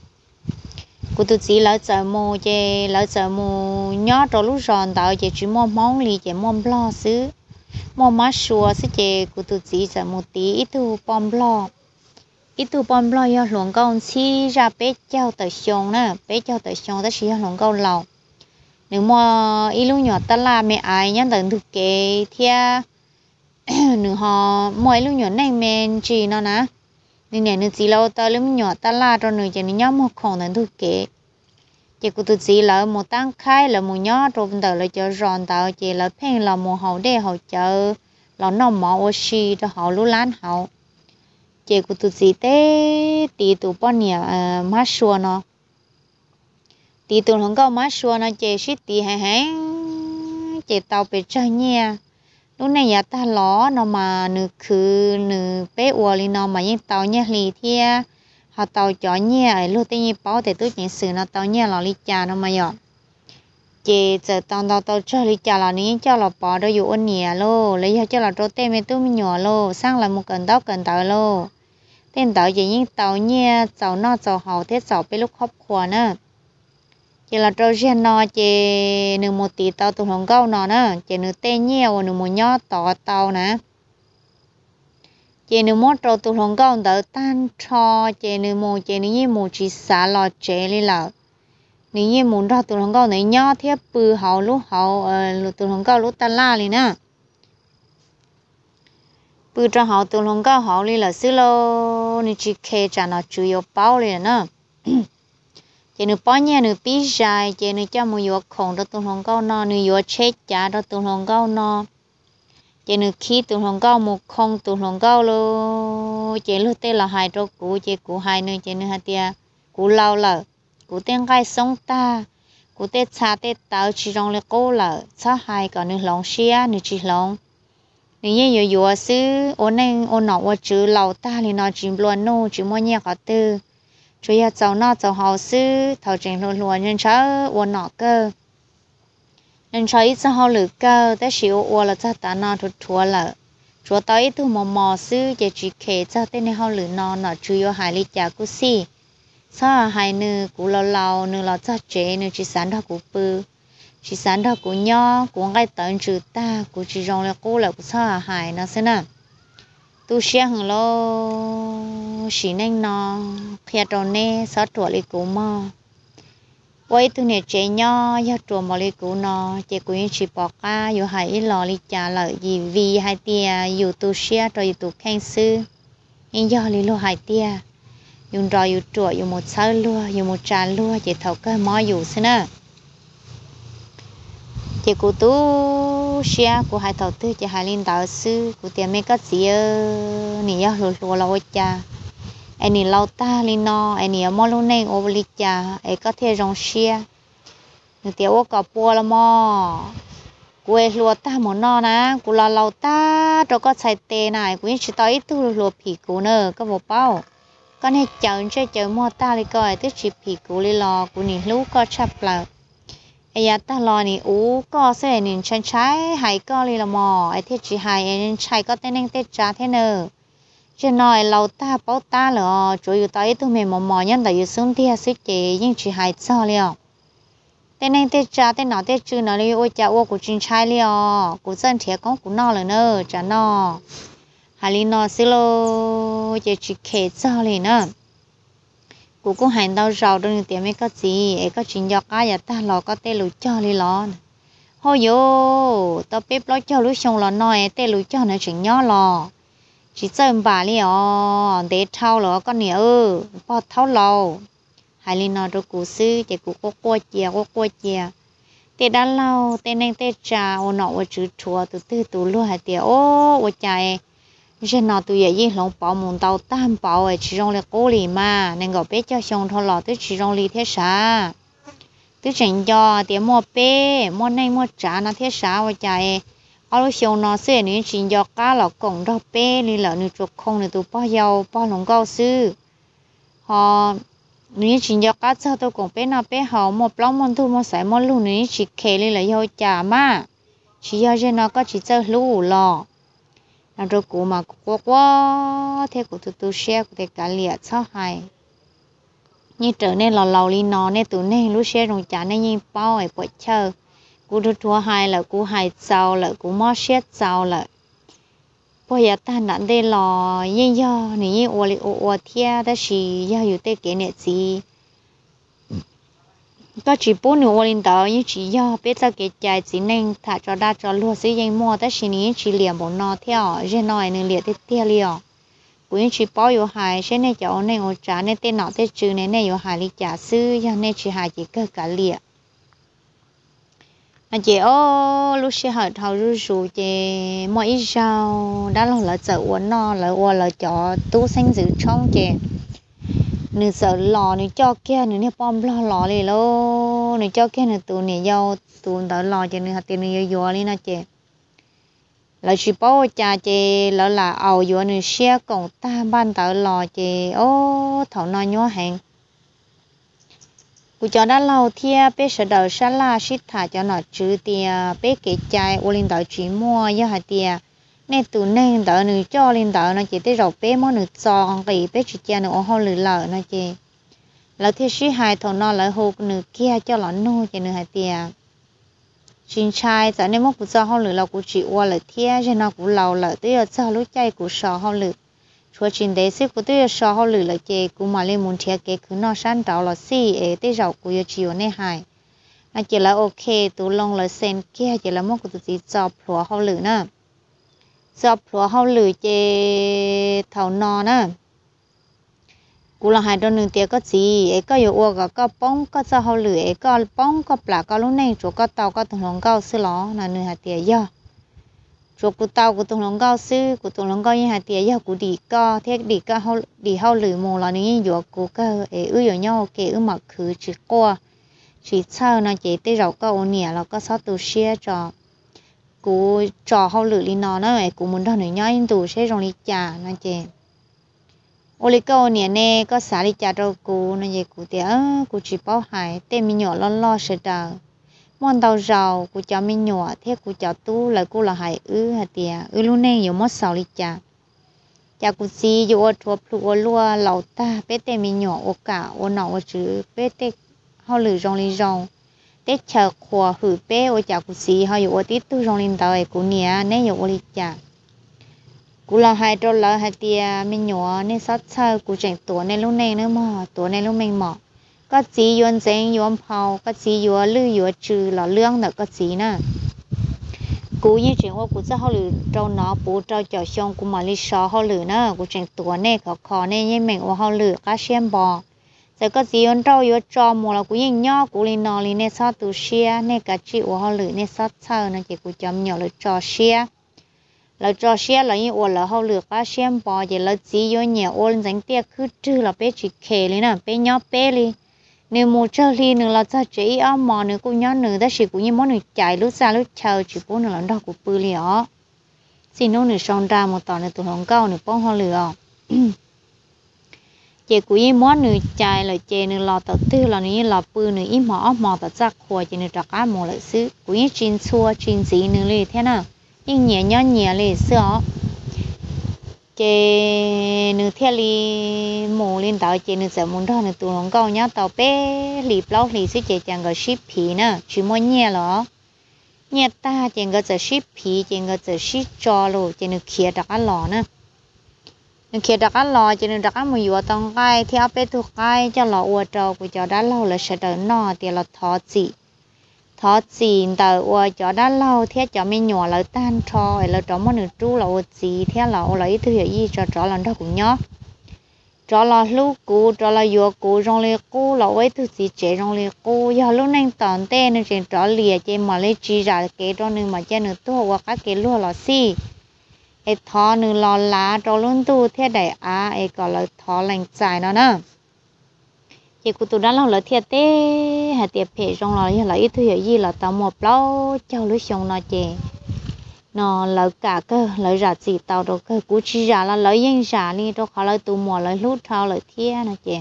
S1: của tụi chị là sợ mù chè là sợ mù nhỏ rồi lúc giòn đỡ chè chỉ mò món li chè mò blo xứ mò má xua xứ chè của tụi chị sợ mù tí ít tu bom blo ít tu bom blo do luồng câu chi ra bé trao tới xong nè bé trao tới xong ta chỉ luồng câu lầu nếu mà ít lúc nhỏ ta la mẹ ai nhắn tới thực kế thia nếu họ mỗi lúc nhỏ này men chỉ nó nè nên nè nếu chỉ lâu ta lúc nhỏ ta la rồi nếu chỉ nhỏ một khoảng tới thực kế chỉ của tụi chị là một tăng khai là một nhỏ rồi từ là cho ròn tạo chỉ là phen là một hậu để hậu chờ là nó mỏ oxy cho họ lú lán hậu chị của tụi chị té tí tụ bao nhiêu má xua nó tí tụ không có má xua nó chị xí tí hay hay chị tàu bị chơi nha lúc này nhà ta ló nó mà nửa khứ nửa bé uo li nó mà những tàu nha lì thia họ tàu chó nha lúc tây như bảo để tôi nhận sự nó tàu nha là li trà nó mà dọn chị giờ tàu tàu tàu chơi li trà là ní cho là bỏ đó dụ ôn nhẹ lô lấy cho là trâu tê mê tôi mình nhỏ lô sang là một cần tàu cần tàu lô tên tàu chỉ những tàu nha tàu nó tàu hậu thế tàu bé lúc khóc khua nữa chỉ là trâu gen nó chỉ nửa một tỷ tàu tụi hồng câu nó nữa chỉ nửa tê nhiều nửa một nhỏ tàu tàu nè chỉ nửa một trâu tụi hồng câu đỡ tan cho chỉ nửa một chỉ nửa như một chỉ xả lò chế đi là nửa như muốn ra tụi hồng câu này nhỏ thế bự hậu lúc hậu tụi hồng câu lúc ta la đi nè bữa cho họ tụi lòng cao họ đi là xí lô nên chỉ khe trả nó chủ yếu bao liền nữa chỉ nửa bao nhiêu nửa bí dài chỉ nửa cho một yếu khổng đó tụi lòng cao nó nửa yếu chết trả đó tụi lòng cao nó chỉ nửa khi tụi lòng cao một không tụi lòng cao lô chỉ lúc tê là hai trâu cũ chỉ cũ hai nơi chỉ nửa hai tia cũ lâu lợ cũ tên gai sống ta cũ tê cha tê tao chỉ trong lấy cố lợ cha hai còn nửa lòng xia nửa chỉ lòng nếu như nhiều nhiều xứ ôn anh ôn nọ ôn chữ lầu ta thì nó chỉ luôn nô chỉ mua nhẹ cả tư chủ yếu cháu nó cháu hậu xứ thầu trình luôn luôn nhân cháu ôn nọ cơ nhân cháu ít cháu hậu lử cơ tới xíu ôn là cháu ta nó thuộc thua lợ chúa tới từ mò mò xứ chỉ chỉ kể cháu tên này hậu lử nó nó chủ yếu hai lý trả cú xì sao hai nữ cú lâu lâu nữ lâu cho chế nữ chỉ sáng đó cú bự chỉ sáng đó cú nhỏ cú ngay tận chữ ta cú chỉ rong là cú là cú sao hai nó xem nào tu sửa hằng lo xí nên nó khi trâu nè sáu tuổi đi cú mò quay tu nè chế nhỏ giờ trâu mò đi cú nó chế cú những chỉ bỏ cáอยู่hai ít lò đi trả lợi gì vì hai tiaอยู่tu sửa rồiอยู่tu khen sư nhưng giờ đi lo hai tia dùng rồi dùng trộn dùng một sợi lúa dùng một tràn lúa chỉ thầu cái mỏ dùng xin à chỉ cụ tú xia cụ hai thầu tư chỉ hai linh đạo sư cụ tiền mấy cái gì nè giờ lúa lúa lâu cha anh nè lâu ta linh no anh nè mỏ luôn này ô li cha anh có thể rong xia nè tiền ô cà pua là mỏ cụ ấy lúa ta mỏ no nè cụ là lâu ta rồi có xài tê này cụ chỉ tới ít tu lúa phì cụ nữa có một bao con hay chờ chơi chờ mua ta đi coi tức chỉ phì cụ đi lò cụ nè lú có chập là ai ya ta lò nè ú có sẽ nè trái trái hay có đi là mò ai thiết chỉ hay ai trái có tên anh tết trả thế nè chứ nói lâu ta bảo ta là chủ yếu tới tụi mình mò mò nhân tại xuống tia xí chế nhưng chỉ hay sao liền tên anh tết trả tên nào tết chứ nó đi ôi cha ô cụ chính trái liền cụ dân thiệt có cụ no rồi nè trả no hay nó xí lô chỉ chỉ kể sao liền nè cụ cũng hành đâu giàu đâu tiền mấy cái gì ấy có chuyện do cái giờ ta lo có tên lũ cho đi lo hôi yo tao bếp lo cho lũ xong lo nói tên lũ cho nó chuyện nhỏ lo chỉ chơi bà li ó để thao lo con nè ơ bỏ thao lâu hay li nó đâu cụ sư chỉ cụ có qua chia có qua chia tên đã lâu tên anh tên trà ô nọ ô chữ chùa từ từ từ luôn hay tiền ô ô chạy giờ nó tụi vậy gì lòng bảo muốn tàu tam bảo ấy chỉ trong là cố lì mà nên gọi bé cho xong thôi lọ tới chỉ trong lì thế sao tới chỉnh cho tiền mua bé mua này mua trả nó thế sao vậy chạy ở lúc xong nó sẽ nếu chỉnh cho cá lọ cổng đó bé đi lợ nếu chuột không thì tụi bao giàu bao lòng cao sư họ nếu chỉnh cho cá sao tôi cũng bé nào bé họ một lóng một thu một sải một luôn nếu chỉ kể đi là giàu trả mà chỉ do cho nó có chỉ chơi lú lọ làm rồi cụ mà quá quá thế cụ tụt tụt xe cụ để cả liệt sao hay như trở nên lò lò li nó nên tụi nên lúc xe rồng chả nên như bao ấy bội chờ cụ tụt thua hai là cụ hai giàu là cụ mót xe giàu là bây giờ ta đã đây lò như do như ô li ô ô thia đó chỉ doอยู่tê cái này gì có chỉ bốn nửa ô linh đó như chỉ do biết ra cái trái chỉ nên thả cho đa cho lúa sử dụng mua đó chỉ ní chỉ liền một nọ theo rồi nói nên liền tiếp theo liền cũng chỉ bao nhiêu hại cho nên cháu nên ở trả nên tên nọ tên chữ nên nên ở hại đi trả sư cho nên chỉ hại chỉ cơ cả liền mà chị ô lúc xe hỏi thầu rú rú chị mỗi rau đã là là chợ uốn nọ là uốn là cho tu sinh giữ trong chị nửa sợ lò nửa cho kia nửa nè bom lo lò liền lô nửa cho kia nửa tụ nửa dâu tụ đỡ lò cho nửa hạt tiền nửa dừa lên nè chị là chỉ bảo cha chị là là ầu dừa nửa xe còn ta ban đỡ lò chị ô thầu nói nhớ hẹn cụ cho đã lâu thia bé sợ đầu sa la xít thả cho nó chữ tia bé kể chạy ô lên đỡ chỉ mua do hạt tia nên tụi nên đỡ nữ cho lên đỡ nó chỉ tới rồi bé món nữ giòn thì bé chỉ cha nữ ho lử lợ nó chị lỡ thế sĩ hai thằng nó lỡ hộp nữ kia cho nó nô chị nữ hai tia xin trai giờ nên mốt của do ho lử là của chị qua lỡ thia cho nó của lầu lỡ tới giờ cho lúc chạy của sò ho lử chúa trình đấy xí của tới sò ho lử là chị của mà lên muốn thia cái cứ nó san trào là xí ấy tới rồi của giờ chiều này hai nó chỉ là ok tụi long là sen kia chỉ là mốt của tụi chị cho phù ho lử nữa do phù hậu lử chê thầu nọ nè cú là hai đôi nương tiệt có gì ấy có nhiều uo có có bông có do hậu lử ấy có bông có bả có lúc này chỗ có tàu có tùng lòng cao sư ló là nương hạt tiệt do chỗ cú tàu của tùng lòng cao sư của tùng lòng cao như hạt tiệt do cú đi co thế đi co hậu đi hậu lử mù là nương như dừa cú cơ ấy ư dừa nhau kể ư mặc khứ chỉ qua chỉ sau nó chỉ tới rau có ôn nhẹ là có sáu tu xe cho cú trò hậu lử li nó nó cú muốn đón người nhói tù sẽ rong li trà nó chè ô li câu nè nè có xả li trà đâu cú nó về cú tiệt cú chỉ bảo hại tên mi nhỏ lo lo sợ đờ món tàu rau cú cho mi nhỏ thế cú cho tu lại cú là hại ư hạt tiệt ư luôn nè nhiều món xào li trà chả cụ gì dù ở chùa plua lúa lẩu ta bé tê mi nhỏ ô cả ô nọ ô chữ bé tê họ lử rong li rong tết chờ khua hử bé ô chả cụ gì họ dù ô tít tu rong linh tàu cụ nia nè dù ô li chả cụ là hai trâu lợn hai tia mi nhỏ nè sót sơ cụ chỉnh tuổi nè lúc này nữa mà tuổi này lúc mình mỏ có gì yuan deng yuan phao có gì yuan lư yuan trừ là lương nữa có gì nè cú như chuyện hoa cú sẽ họ lử trâu nó bố trâu chở xong cú mà đi xó họ lử nữa cú chuyện tuổi này khó khó này như mình họ lử cá xem bò giờ có gì ăn trâu yuan trâu mua là cú nhìn nhỏ cú lên nò lên này sao từ xia này cả chị họ lử này sao sao nó chỉ cú chấm nhỏ lử trâu xia là trâu xia là như ủa là họ lử cá xem bò chỉ là gì yuan nhẹ ôn dành tiền cứ trừ là bé chỉ kề lên nè bé nhỏ bé đi nếu một chơi thì nữa là cho chị ông mà nữa cũng nhớ nữa đó chỉ cũng như món nữa chạy lúc xa lúc chờ chỉ bố nữa là đó của bự liền ó xin nó nữa xong ra một tàu nữa tụi hồng cao nữa bông hoa lửa chị cũng như món nữa chạy là chị nữa là tàu tư là nữa là bự nữa ít mỏ mỏ tàu chắc khua chị nữa trả cá một lợi xứ cũng như chín xua chín gì nữa liền thế nào nhưng nhẹ nhớ nhẹ liền xưa chị nữ theo li mù lên tàu chị nữ sợ muốn đó nữ tụi nó câu nhá tàu bé lì bao lì xí chị chẳng có ship phí nè chỉ mua nhẹ lỏ nhẹ ta chị có sợ ship phí chị có sợ ship cho luôn chị nữ kia đặt ăn lỏ nè nữ kia đặt ăn lỏ chị nữ đặt ăn một vừa tông gai theo bé thuộc gai cho lỏ uo trâu của cho đã lâu là sẽ đỡ nọ thì là thọ chị thọ chị tờ uo cho đã lâu theo cho mình nhỏ lại tan cho là cho món nữ tru là uo chị theo là uo lấy thứ gì cho cho lần đó cũng nhớ cho là lúc cũ cho là vừa cũ trong lì cũ là với thứ gì chế trong lì cũ giờ lúc này toàn tên nên trên cho lìa trên mà lấy chi ra cái đó nên mà trên nữa tu hoặc các cái lúa là xí ấy thọ nữa là lá cho luôn tu theo đại á ấy gọi là thọ lành dài nó nè chị của tụi đó là lợi thiệt té hạt tiệp phê trong là là ít thứ gì là tao một lâu cho lưới xong nó chè nó lợi cả cơ lợi ra gì tao đâu cơ cú chi ra là lợi yên ra đi đâu khó lợi tụ mùa lợi lút thao lợi thiệt nó chè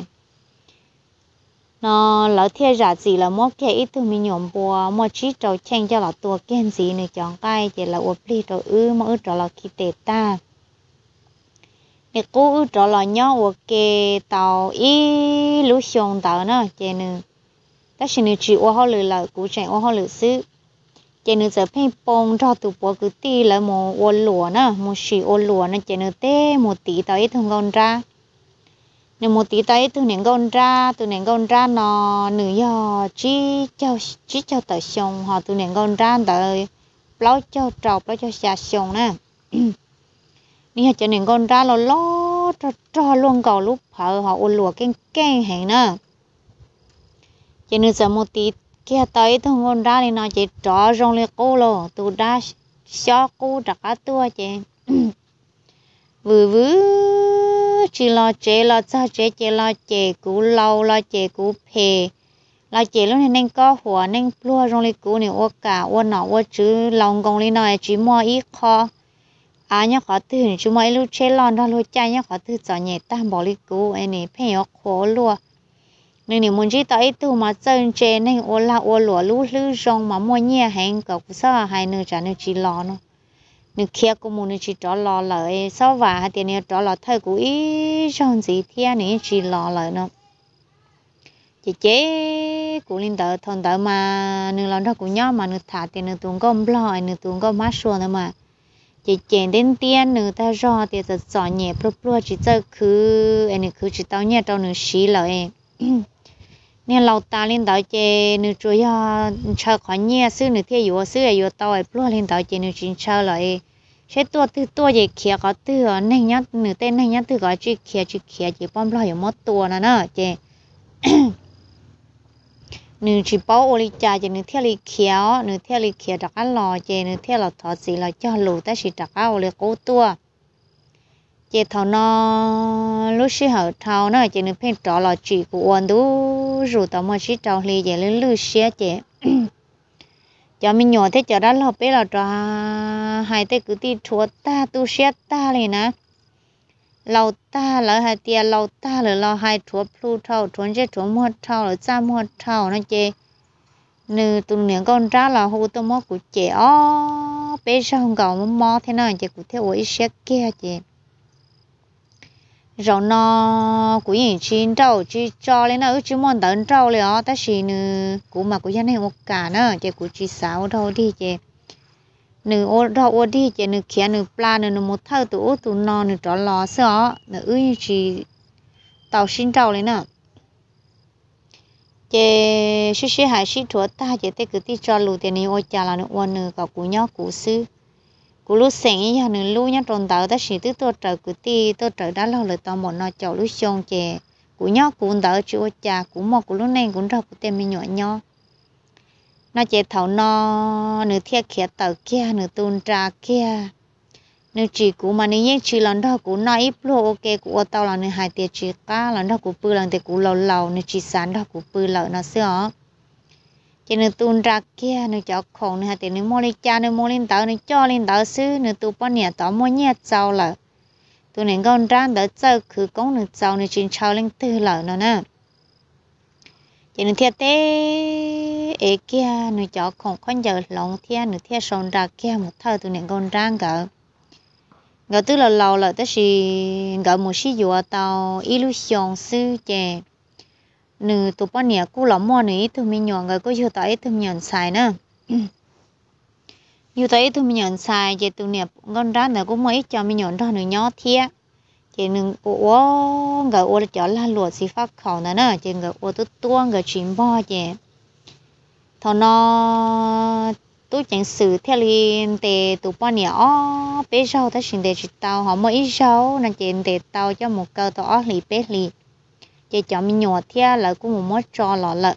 S1: nó lợi thiệt ra gì là mót cái ít thứ mình nhổm bùa mót chỉ trâu chen cho là tua ken gì này chọn cái chỉ là ốp đi trâu ư mà ư trâu là khi tệ ta để cô ư trâu là nhau ok tàu ý lú xong tàu nó chè nữa các sinh nữ chỉ ô họ lừa là cú chạy ô họ lừa xứ chè nữ giờ phê bông cho tụ bộ cứ ti là một ô lúa nè một xì ô lúa nè chè nữ té một tí tao ít thằng con ra nếu một tí tao ít thằng nén con ra tụi nén con ra nó nữ giờ chỉ cho chỉ cho tao xong họ tụi nén con ra tao lâu cho trâu lâu cho xà xong nèนี่จะหนึ่งคนร้านเราล้อจอจอล่วงเก่าลูกเผาhọอุ่นหลัวแก่งแก่งแห่งนะจะนึกสมุติแก่ต่อยทั้งคนร้านนี่นะจะจอจงเลยกูโลตัวด้าชอกูจักตัวเจวื้อวื้อจีลอเจลอจ้าเจเจลอเจกูเล่าลอเจกูเพลอเจแล้วเนี่ยนั่งก็หัวนั่งปลัวจงเลยกูเนี่ยว่ากะว่าหนอว่าจื้อลองกงเลยหน่อยจีมัวอีคอà nhá khó từ chú mấy lúc chơi lon đó lúc chơi nhá khó từ cho nhẹ tam bỏ đi cú anh này phải học khó luôn nên nếu muốn chỉ tới tu mà chơi chơi này ô la ô lúa lú lú rong mà mua nhẹ hàng cậu cũng sao hai nơi trả nơi chỉ lò nó nơi kia cũng muốn nơi chỉ trả lò lại sao và tiền này trả lò thôi cũng ít rong gì thế này chỉ lò lại nó chị chế cũng linh tờ thằng tờ mà nơi lần đó cũng nhớ mà nơi thả tiền nơi tuồng có lò nơi tuồng có mát xuân nữa mà chị chèn đến tiền nữa ta rõ thìจะจ่อnhẹพลั่วๆchỉจะคืออันนี้คือchỉ tao nhẹ tao nữa xí lạiเนี่ยเราตาเล่นตาเจนึกช่วยเช่าขอเนี่ยซื้อหนึ่งเที่ยวอยู่ซื้ออยู่ตาไอ้พลั่วเล่นตาเจนึกจินเช่าเลยใช้ตัวตื้อตัวใหญ่เขียก็ตื้อในยัดหนึ่งเต้นในยัดตื้อก็จีเขียจีเขียจีป้อมพลั่วอยู่หมดตัวนะเนาะเจหนึ่งchỉ bảo ô li cha chỉ nửa theo li khéo nửa theo li khéo đặt ăn lò chỉ nửa theo là thọ gì là cho lù ta chỉ đặt ăn ô li cố tua chỉ thọ nó lúc xí hở thọ nó chỉ nửa phen trọ là chỉ của ôn đủ rồi tao mà xí trọ li chỉ lên lư xé chỉ cho mình nhỏ thế cho đã lọp bé là trọ hai tay cứ ti chúa ta tu xé ta này nè lâu ta lỡ hai tia lâu ta lỡ lo hai chúa plu thâu chuồn chết chúa mua thâu lỡ cha mua thâu nó chê nư tụi niệm con ra là hú tao mua của trẻ ó bé sao không cầu mua thế nào chê của theo ấy xe kia chê rồi nó cũng như chín trâu chỉ cho lên nó chỉ muốn tấn trâu liền ta chỉ nữa cũng mà cũng như này một cả nữa chỉ cũng chỉ sáu thôi đi chỉ nữ ô đâu ô đi chỉ nữ kia nữ pla nữ một thao tụ ô tụ non nữ trò lò sợ nữ ư chỉ tàu xin trâu lên nữa chỉ xí xí hai xí chuột ta chỉ tới cứ tí cho lù tiền nữ ô cha là nữ ô nữ cả cú nhóc cú sư cú lúc sáng ấy giờ nữ lúc nhá tròn tàu ta chỉ tới tôi trời cứ tí tôi trời đã lâu rồi tao một nó chậu lúc xong chỉ cú nhóc cú tàu chú ô cha cú một cú lúc này cú đâu cú tiền mình nhỏ nhỏ nó chỉ thầu nó nữ thiệt kia tàu kia nữ tuôn trà kia nữ chỉ cú mà nữ nhớ chỉ lần đó cú nói ít luôn ok cú tao là nữ hai tiền chỉ cá lần đó cú bự lần thì cú lâu lâu nữ chỉ sáng đó cú bự lợn nó xưa chỉ nữ tuôn trà kia nữ cho khổng nữ hai tiền nữ mua lên cha nữ mua lên tàu nữ cho lên tàu xứ nữ tu bao nhiêu tàu mua nhẹ giàu lợ tu nữ con ra đỡ chơi cứ con nữ giàu nữ chỉ trao lên tư lợ nó nè chỉ nữ thiệt tế ấy kia nữ cho khổng con giờ lòng thiệt nữ thiệt son ra kia một thời tu nữ con ra gỡ gỡ tức là lâu là tới khi gỡ một xí dùa tàu illusion sư chè nữ tụ bao nhiêu cú lỏng mò nữ tụ mình nhọn gỡ có yêu tới tụ nhọn xài nữa yêu tới tụ mình nhọn xài chè tụ nè con ra nữa cũng mấy cho mình nhọn đó nữ nhỏ thiệt chè nữ ô gỡ ô cho la lụa xí phát khẩu nữa nè chè gỡ ô tụ tuông gỡ chìm bo chè thằng nó tôi chẳng xử theo liên tề tụ bao nhiêu ó bé rau ta xin để chỉ tao họ mới rau nên chỉ để tao cho một câu tao ó lì bé lì chỉ cho mình nhỏ theo là cũng một món cho lọ lợ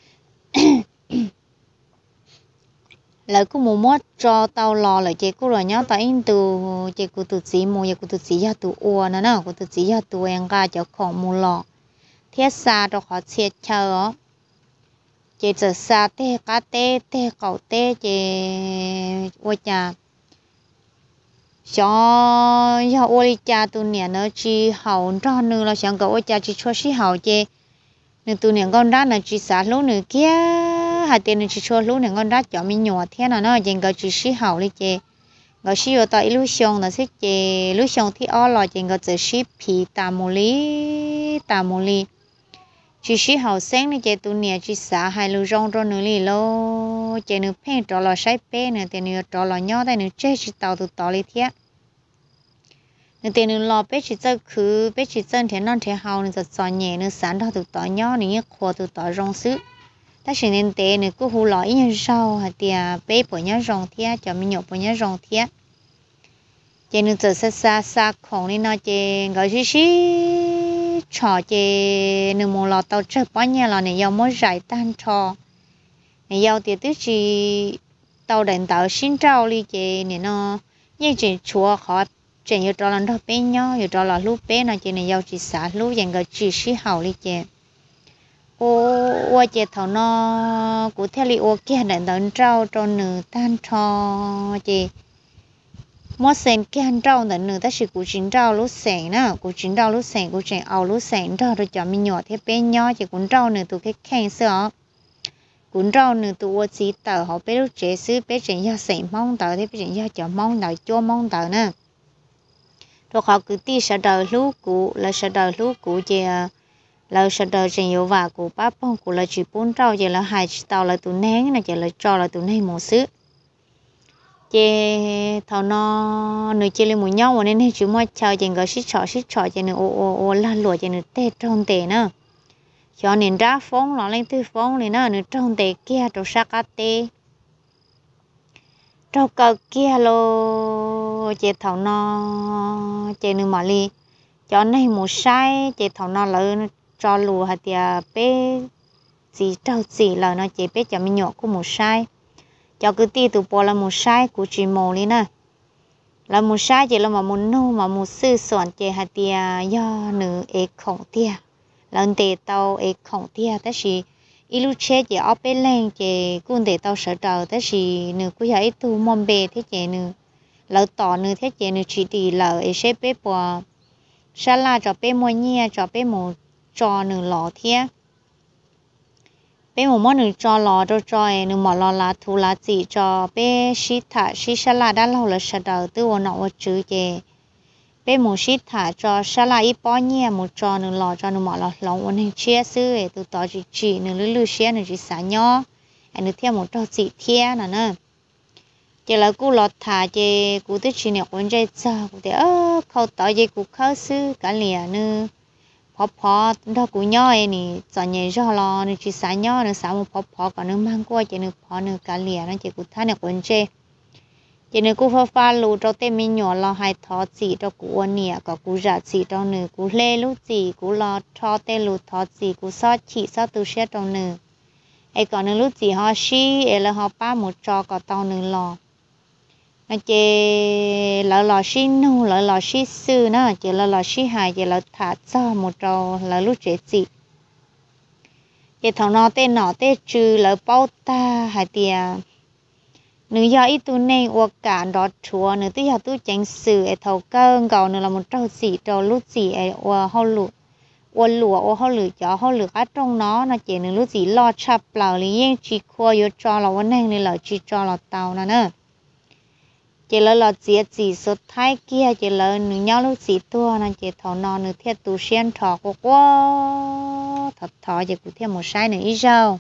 S1: là cũng một món cho tao lò là chỉ cũng rồi nhớ tao in từ chỉ cũng từ gì mua chỉ cũng từ gì ra từ uo nữa nè cũng từ gì ra từ em ga choของmua lò thiết xa cho họ chia chờ chị giờ xa tê cá tê tê cậu tê chị ôi cha cho cho ôi cha tu niệm nó chỉ hậu cho nữa là chẳng cậu ôi cha chỉ cho xí hậu chị nữa tu niệm con đó là chỉ xả lúa nữa kia hai tiền nữa chỉ cho lúa nữa con đó cho mình nhỏ thế nào nó chẳng cậu chỉ xí hậu đi chị cậu xí vào tại lúa xong là xí chị lúa xong thì ó là chị cậu chỉ xí phi tà mù lý tà mù lý chỉ sĩ hậu sáng này chị tụi nè chỉ xả hai lư rong rong nữa lì lô chị nữa phèn trò lò sấy bé nữa tiền nữa trò lò nhỏ đây nữa chơi chỉ tàu tụi tàu lì thiệt nữa tiền nữa lò bé chỉ chơi khứ bé chỉ chơi thế non thế hậu nữa giật giò nhẹ nữa sáng đó tụi tàu nhỏ nữa khô tụi tàu rong sứ ta chỉ nên té nữa cứ hú lò ít như rau hạt tiề bé bỏ nhá rong thiệt cho mình nhổ bỏ nhá rong thiệt chị nữa giờ xa xa xa khổng đi nó chị gọi xí xí trò chè nương mồ lò tàu chơi bao nhiêu là này giàu mới giải tan trò này giàu thì tức chỉ tàu đánh tàu xin trao đi chè này nó như chỉ chùa họ chè như trò lần đó bé nhau như trò là lúc bé nó chè này giàu chỉ xả lúc dành cái chỉ xí hậu đi chè ô ô chè thầu nó cụ theo li ô kia đánh tàu trao cho nửa tan trò chè mỗi sen cái hành trâu là nửa ta chỉ cú chín trâu lúc sen nè cú chín trâu lúc sen cú chín ảo lúc sen trâu rồi cho mình nhỏ thế bé nhỏ chỉ cuốn trâu nửa tụ cái khen sữa cuốn trâu nửa tụ ô chỉ tờ họ bé lúc trẻ xứ bé chuyện do sen mong tờ thế bé chuyện do cho mong tờ cho mong tờ nè rồi họ cứ ti sợ đời lúc cũ là sợ đời lúc cũ chỉ là sợ đời chuyện yêu và cũ bắp phong cũ là chỉ bốn trâu chỉ là hai tàu là tụ nén là chỉ là trâu là tụ nén một xứ chè thầu nó nửa chè lên một nhau mà nên chú mua chào chè gọi xích chọ xích chọ chè nửa ô ô ô la lụa chè nửa tê trong tê nữa cho nên ra phong nó lên tư phong này nữa nửa trong tê kia trâu sa cá tê trâu cờ kia lô chè thầu nó chè nửa mà li cho này một sai chè thầu nó lỡ cho lùa hạt tiề bé gì trâu gì lỡ nó chè bé cho mình nhỏ cũng một sai cho cứ ti tụ bỏ là một sai của chị mồ đi nè là một sai chỉ là mà một nô mà một sư soạn chỉ hạt tia do nữ ế khổng tia lần tề tàu ế khổng tia tất chỉ ilu che chỉ ở bên lên chỉ quân tề tàu sở đầu tất chỉ nữ cứ thấy tu mồm bề thế chỉ nữ lỡ tỏ nữ thế chỉ nữ chỉ đi lỡ ế xếp bếp bỏ sa la cho bếp mua nhia cho bếp một cho nữ lọ thiê bé một món nữa cho lò cho cho nữa mà lò là thu là gì cho bé xí thả xí sa la đã lâu là sa đầu từ hôm nọ chữ chè bé một xí thả cho sa la ít bao nhiêu một trò nữa lò cho nó mỏ lò lòng ôn hình chia sứ ấy từ tỏ chỉ chỉ nữa lư lư xé nữa chỉ xả nhỏ anh nữa theo một trò chỉ theo nè nè chỉ là cú lọt thả chỉ cú tới chỉ nè ôn chơi sao cú tới ơ khâu tỏ chỉ cú khâu sứ cả lìa nữa phò phò đó cú nhỏ ấy nè cho nhẹ cho lò nữa chỉ xả nhỏ nữa xả một phò phò còn nữa mang qua chỉ nữa phò nữa cả lìa nó chỉ cú thay nè ôn chơi chỉ nếu cô pha pha lù cho tên mình nhỏ lo hai thọ chỉ cho cô anh nè có cô giả chỉ cho nữ cô lê lú chỉ cô lo cho tên lù thọ chỉ cô sót chỉ sót tu sửa trong nữ ấy còn nữ lú chỉ họ xí ấy là họ ba một trò có tao nữ lo nó chỉ lỡ lò xí nu lỡ lò xí sư nó chỉ lỡ lò xí hài chỉ lỡ thả cho một trò lỡ lú chế chỉ chỉ thằng nó tên nó tên trừ lỡ bao ta hai tiền nữ do ít tu này hoặc cả đó chúa nữ tí học tu chánh sử ở thầu cơ cầu nữ là một trâu xỉ trâu lút xỉ ở hậu lụa ở lụa ở hậu lụa cho hậu lụa ở trong nó nó chỉ nữ lút xỉ lo chập lào lý yên chỉ khoa yếu cho là vấn đề này là chỉ cho là tàu nè nè chỉ là là chỉ chỉ số thái kia chỉ là nữ nhau lút xỉ tua nè chỉ thầu nọ nữ thiết tu xuyên thọ quá quá thật thọ chỉ cũng thêm một sai nữa ít sao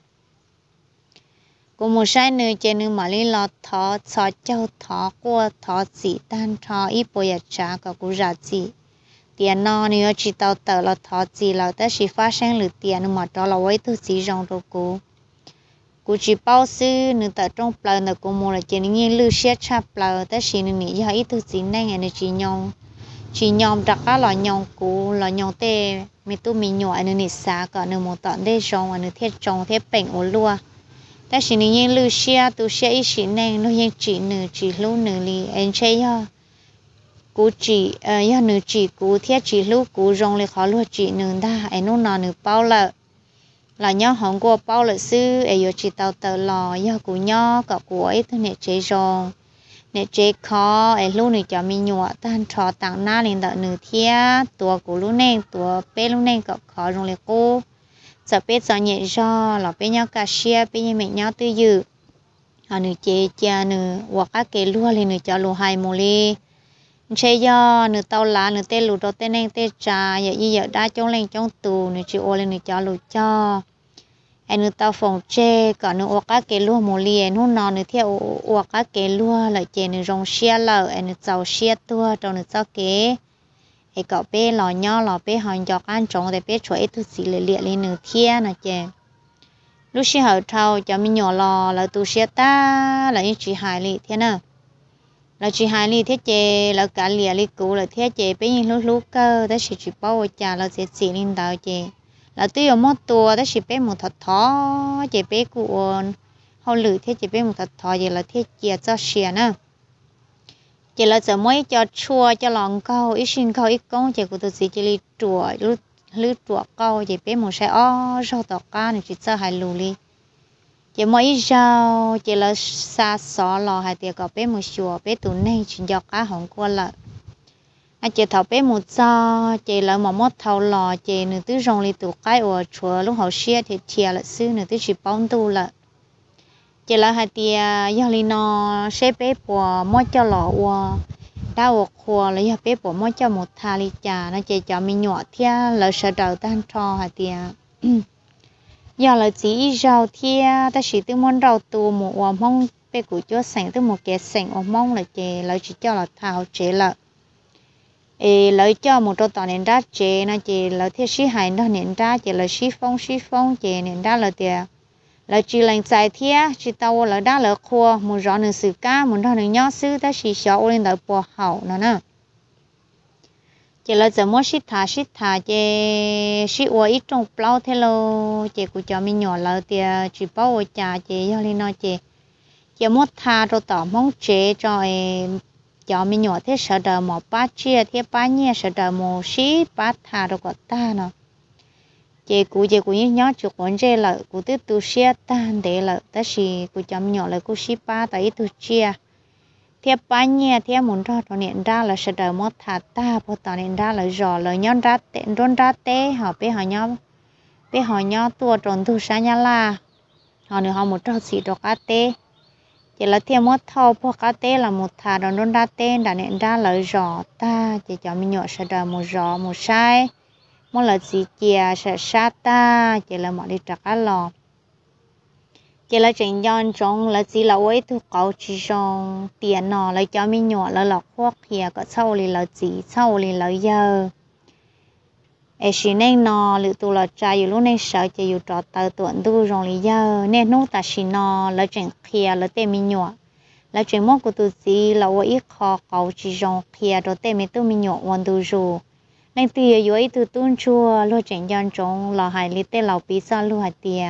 S1: cô một sai nữ trên nữ mà đi lọt thọ thọ châu thọ qua thọ chỉ tan thọ ít bồi trả cả cô ra chỉ tiền nó nữa chỉ tao tờ là thọ chỉ là ta chỉ phát sinh lử tiền mà đó là với thứ chỉ rong rồi cô cô chỉ bao sư nữ tại trong bờ nữ cô mua là trên những lử xe chạp bờ ta chỉ nữ nghĩ cho ít thứ chỉ này người chỉ nhong chỉ nhong đặc á là nhong cô là nhong tê mấy tu mình nhỏ nữ nị xa cả nữ một tận đây rong nữ thiết trồng thiết bèn ổ lúa ta chỉ nên những lưu xe tu xe ít xí này nó những chỉ nửa chỉ lưu nửa li anh chơi ha cú chỉ ờ ya nửa chỉ cú thiết chỉ lưu cú rong li khó lưu chỉ nửa ta anh nó nọ nửa bao lợ là nhớ hỏng qua bao lợ sư ấy giờ chỉ tàu tàu lò ya cú nhớ cả cú ấy thứ này chơi rong này chơi khó ấy lưu nửa cho mình nhọ tan trò tặng na lên đợi nửa thiết tua cú lưu này tua bé lưu này cả khó rong li cô giờ bé giờ nhẹ do là bé nhau cà xia bé như mình nhau tư dự họ nữ chế cha nữ hoặc các cái lúa thì nữ cho lúa hai mùa li chơi do nữ tàu lá nữ tê lúa đầu tê neng tê trà vậy như giờ đã trong lên trong tù nữ chịu ô lên nữ cho lúa cho anh nữ tàu phòng chê còn nữ hoặc các cái lúa mùa li nữ nọ nữ theo hoặc các cái lúa lại chế nữ rong xia lợ anh nữ giàu xia tua trong nữ giàu kế ấy cậu bé lò nhỏ lò bé hòn giọt ăn trộn để bé chuối thứ gì lệ lệ lên nửa thia nè chè lúc xí hở thâu cho mình nhỏ lò là tu xia ta là những chị hài lì thế nè là chị hài lì thế chè là cả lìa lì cũ là thế chè bé những lúc lúc cơ đó chỉ chỉ bao trà là sẽ chỉ lên đầu chè là tuy ở mót tua đó chỉ bé một thật thó chè bé cuộn hậu lử thế chè bé một thật thó vậy là thế chè cho xìa nè chỉ là giờ mới cho chua cho lòng câu ít xin câu ít công chỉ của tôi chỉ chỉ chua lướt lướt chua câu chỉ biết một sai ó rau tỏi cá này chỉ cho hai lù đi chỉ mới rau chỉ là xa xỏ lò hai tiệc có biết một chua biết tụi này chỉ cho cá hỏng qua lợ anh chỉ thầu biết một cho chỉ là một mót thầu lò chỉ nửa tứ rong đi tụ cái ở chùa lúc họ xia thì chia là xứ nửa tứ chỉ bông tu lợ chỉ là hai tia do li nó sẽ bé bỏ mót cho lọ qua đau khua là do bé bỏ mót cho một thà li trà nó chỉ cho mình nhỏ thia là sợ đầu tan trò hai tia giờ là chỉ rau thia ta chỉ từ món rau tu một quả mong bé của chúa sành từ một cái sành quả mong là chỉ là chỉ cho là thảo chế là ê lấy cho một trâu tỏi nền đá chế nó chỉ là thiết sĩ hải nó nền đá chỉ là sĩ phong sĩ phong chế nền đá là tia là chỉ là giải thia chỉ tao là đá là khô một rõ nửa sứ cá một rõ nửa nhỏ sứ ta chỉ xóa lên đợi bò hậu nữa nè chỉ là giờ mua ship thả ship thả chỉ ship ở ít trong bao thế lo chỉ của cho mình nhỏ là thì chỉ bao ở trà chỉ cho lên nó chỉ chỉ mua thả rồi tỏ mong chế cho cho mình nhỏ thế sợ đợi một bát chia thế bát nhẹ sợ đợi một ship bát thả rồi có ta nè chị cụ chị cụ như nhớ chụp vấn đề là cụ tiếp tục chia tan để là ta chỉ cụ chấm nhỏ là cụ ship ba tại tu chia theo ba nhẹ theo muốn ra cho nên ra là sẽ đợi một thà ta bao tao nên ra là rõ là nhón ra tệ rôn ra tê họ bé họ nhớ bé họ nhớ tua tròn tu sa nhà la họ nữa họ một trò xì đọc á tê chỉ là thêm một thau po cá tê là một thà đòn đôn đa tên đã nện đa lợi giỏ ta chỉ cho mình nhọ sẽ đợi một giỏ một sai một là gì chia sẽ sát ta chỉ là mọi đi trắc á lò chỉ là chuyện yon trong là chỉ là ấy thu cầu chỉ trong tiền nọ là cho mình nhọ là lọc khoác kia có sau thì là chỉ sau thì là giờ ấy xin nên nọ lựa tu là traiอยู่lúc này sợ chỉอยู่trọ tờ tuần tu rồi lý giờ nên nút ta xin nọ là chuyện kia là tên mình nhọ là chuyện mốt của tu sĩ là ấy khó cầu chỉ trong kia rồi tên mình tu mình nhọ hoàn tu rồi nên tiềnอยู่ấy tu tuôn chua lo chuyện yon trong là hai lý tên là bí sao lo hai tiền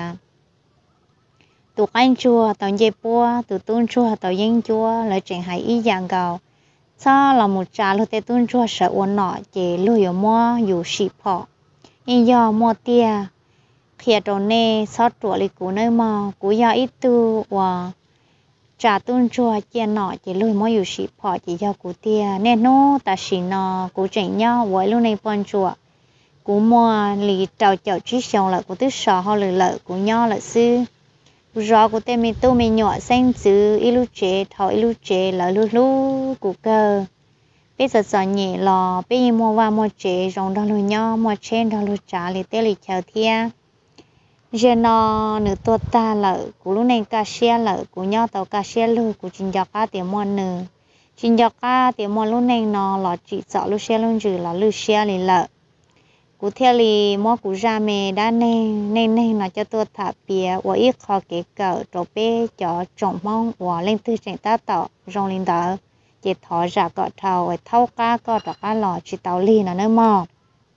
S1: tụ anh chua tàu dây bua tụ tuôn chua tàu yên chua là chuyện hay ý dạng gạo sao là một trà lúc tê tuôn chua sợ uốn nọ chỉ lưu yếu mua yếu xịt họ nhưng do mua tia khi đầu nè sao chuột lịch cũ nơi mà cũ do ít tu và trà tuôn chua chia nọ chỉ lưu mua yếu xịt họ chỉ do cũ tia nên nó ta xì nọ cũ chỉnh nhau với lúc này con chua cũ mua lì trào chậu chí xong lại cũ tức sò họ lử lợi cũ nhau lại sư rõ của tên mình tu mình nhỏ xanh chữ ilu chế thọ ilu chế là lu lu của cơ bây giờ giờ nhẹ lò bây giờ mua vào mua chế rong đó lu nhỏ mua trên đó lu trả li tê li chào thia giờ nó nửa tua ta lợ của lúc này cá xe lợ của nhau tàu cá xe lu của chính giặc cá tiền mua nửa chính giặc cá tiền mua lúc này nó lọ chỉ sợ lu xe luôn chữ là lu xe li lợ cụ theo li mua cụ ra mẹ đã nên nên nên nó cho tôi thả bia và ít khó kế cỡ trộn bê cho trồng mong và lên tư trình ta tạo rong linh đỡ chỉ thọ ra cọ thầu và thâu cá cọ trọ cá lò chỉ tàu li nó nơi mò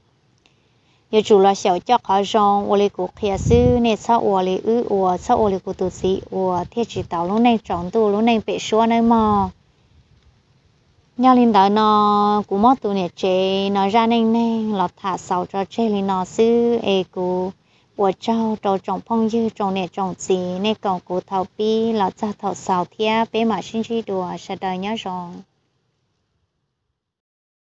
S1: giờ chủ là xẻo cho khó rong và li cụ kia sư nên sao và li ư và sao và li cụ tụt xí và theo chỉ tàu lúc này trồng tu lúc này bị xóa nơi mò nhau linh đỡ nó cũng mất tụi nè chế nó ra nên nên lọt thả sầu cho chế linh nó sư e cụ của trâu trâu trồng phong dư trồng nè trồng gì nên còn cụ thầu pi lọt ra thầu sầu thia bé mà xin chi đùa sẽ đời nhớ rồi